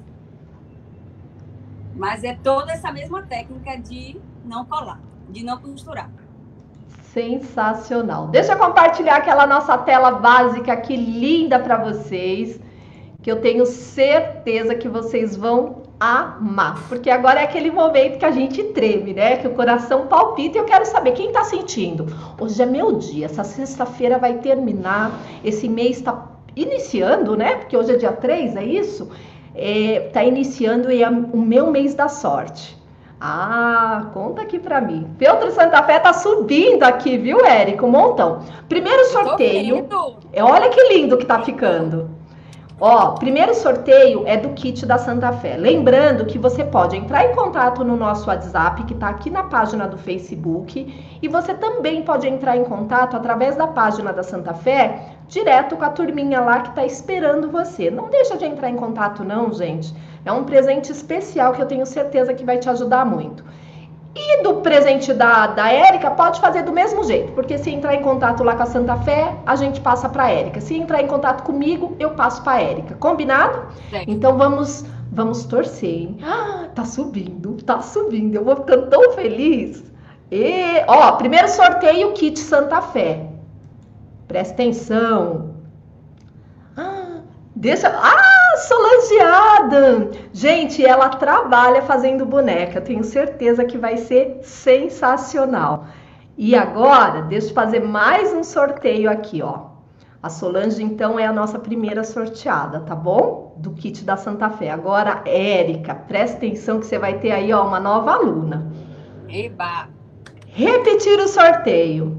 Mas é toda essa mesma técnica de não colar, de não costurar. Sensacional. Deixa eu compartilhar aquela nossa tela básica aqui, linda para vocês, que eu tenho certeza que vocês vão amar. Porque agora é aquele momento que a gente treme, né? Que o coração palpita e eu quero saber quem tá sentindo. Hoje é meu dia, essa sexta-feira vai terminar, esse mês tá iniciando, né? Porque hoje é dia três, é isso? É, tá iniciando e é o meu mês da sorte. Ah, conta aqui pra mim. Feltro Santa Fé tá subindo aqui, viu, Érica? Um montão. Primeiro sorteio. Olha que lindo que tá ficando. Ó, primeiro sorteio é do kit da Santa Fé. Lembrando que você pode entrar em contato no nosso WhatsApp, que tá aqui na página do Facebook, e você também pode entrar em contato através da página da Santa Fé, direto com a turminha lá que tá esperando você. Não deixa de entrar em contato não, gente. É um presente especial que eu tenho certeza que vai te ajudar muito. E do presente da, da Érica, pode fazer do mesmo jeito, porque se entrar em contato lá com a Santa Fé, a gente passa para a Érica. Se entrar em contato comigo, eu passo para a Érica. Combinado? Sim. Então vamos, vamos torcer, hein? Ah, tá subindo, tá subindo. Eu vou ficando tão feliz. E, ó, primeiro sorteio, kit Santa Fé. Presta atenção. Ah, deixa... Ah! Solange Adam! Gente, ela trabalha fazendo boneca. Tenho certeza que vai ser sensacional. E agora, deixa eu fazer mais um sorteio aqui, ó. A Solange, então, é a nossa primeira sorteada, tá bom? Do kit da Santa Fé. Agora, Érica, presta atenção que você vai ter aí, ó, uma nova aluna. Eba! Repetir o sorteio.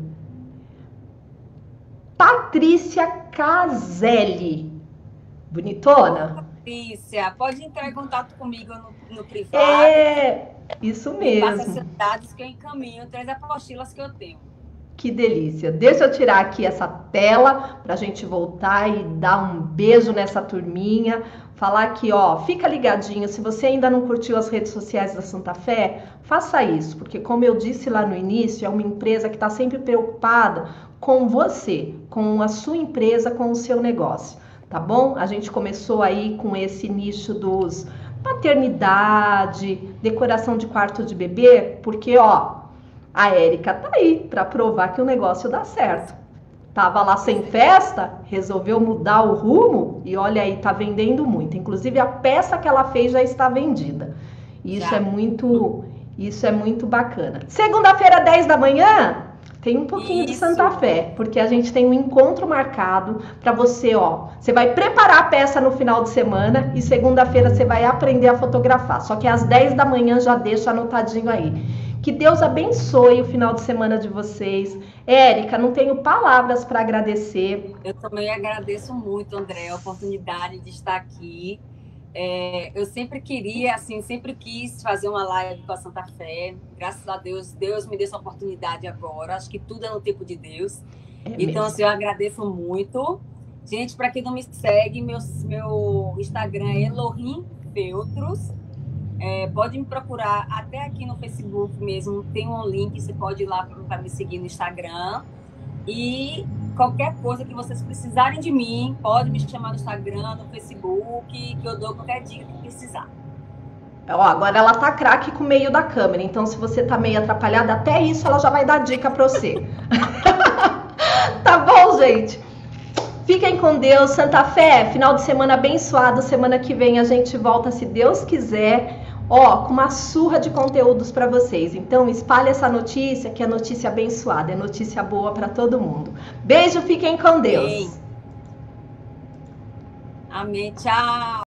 Patrícia Caselli. Bonitona? Patrícia, pode entrar em contato comigo no, no privado. É, isso mesmo. Passa as dados que eu encaminho, traz apostilas que eu tenho. Que delícia. Deixa eu tirar aqui essa tela pra gente voltar e dar um beijo nessa turminha. Falar aqui, ó, fica ligadinho. Se você ainda não curtiu as redes sociais da Santa Fé, faça isso. Porque como eu disse lá no início, é uma empresa que está sempre preocupada com você, com a sua empresa, com o seu negócio. Tá bom? A gente começou aí com esse nicho dos maternidade, decoração de quarto de bebê, porque, ó, a Érica tá aí para provar que o negócio dá certo. Tava lá sem festa, resolveu mudar o rumo e olha aí, tá vendendo muito. Inclusive a peça que ela fez já está vendida. Isso já. é muito, isso é muito bacana. Segunda-feira, dez da manhã, tem um pouquinho Isso. de Santa Fé, porque a gente tem um encontro marcado para você, ó. Você vai preparar a peça no final de semana e segunda-feira você vai aprender a fotografar. Só que às dez da manhã já deixa anotadinho aí. Que Deus abençoe o final de semana de vocês. Érica, não tenho palavras para agradecer. Eu também agradeço muito, André, a oportunidade de estar aqui. É, eu sempre queria, assim, sempre quis fazer uma live com a Santa Fé. Graças a Deus, Deus me deu essa oportunidade agora. Acho que tudo é no tempo de Deus. É então, mesmo. assim, eu agradeço muito. Gente, para quem não me segue, meu, meu Instagram é Elohim Feltros. É, pode me procurar até aqui no Facebook mesmo. Tem um link, você pode ir lá para me seguir no Instagram. E qualquer coisa que vocês precisarem de mim, pode me chamar no Instagram, no Facebook, que eu dou qualquer dica que precisar. Ó, agora ela tá craque com o meio da câmera, então se você tá meio atrapalhada, até isso ela já vai dar dica pra você. Tá bom, gente? Fiquem com Deus, Santa Fé, final de semana abençoado, semana que vem a gente volta, se Deus quiser, ó, com uma surra de conteúdos para vocês. Então, espalhe essa notícia, que é notícia abençoada, é notícia boa para todo mundo. Beijo, fiquem com Deus. Amém. Amém, tchau.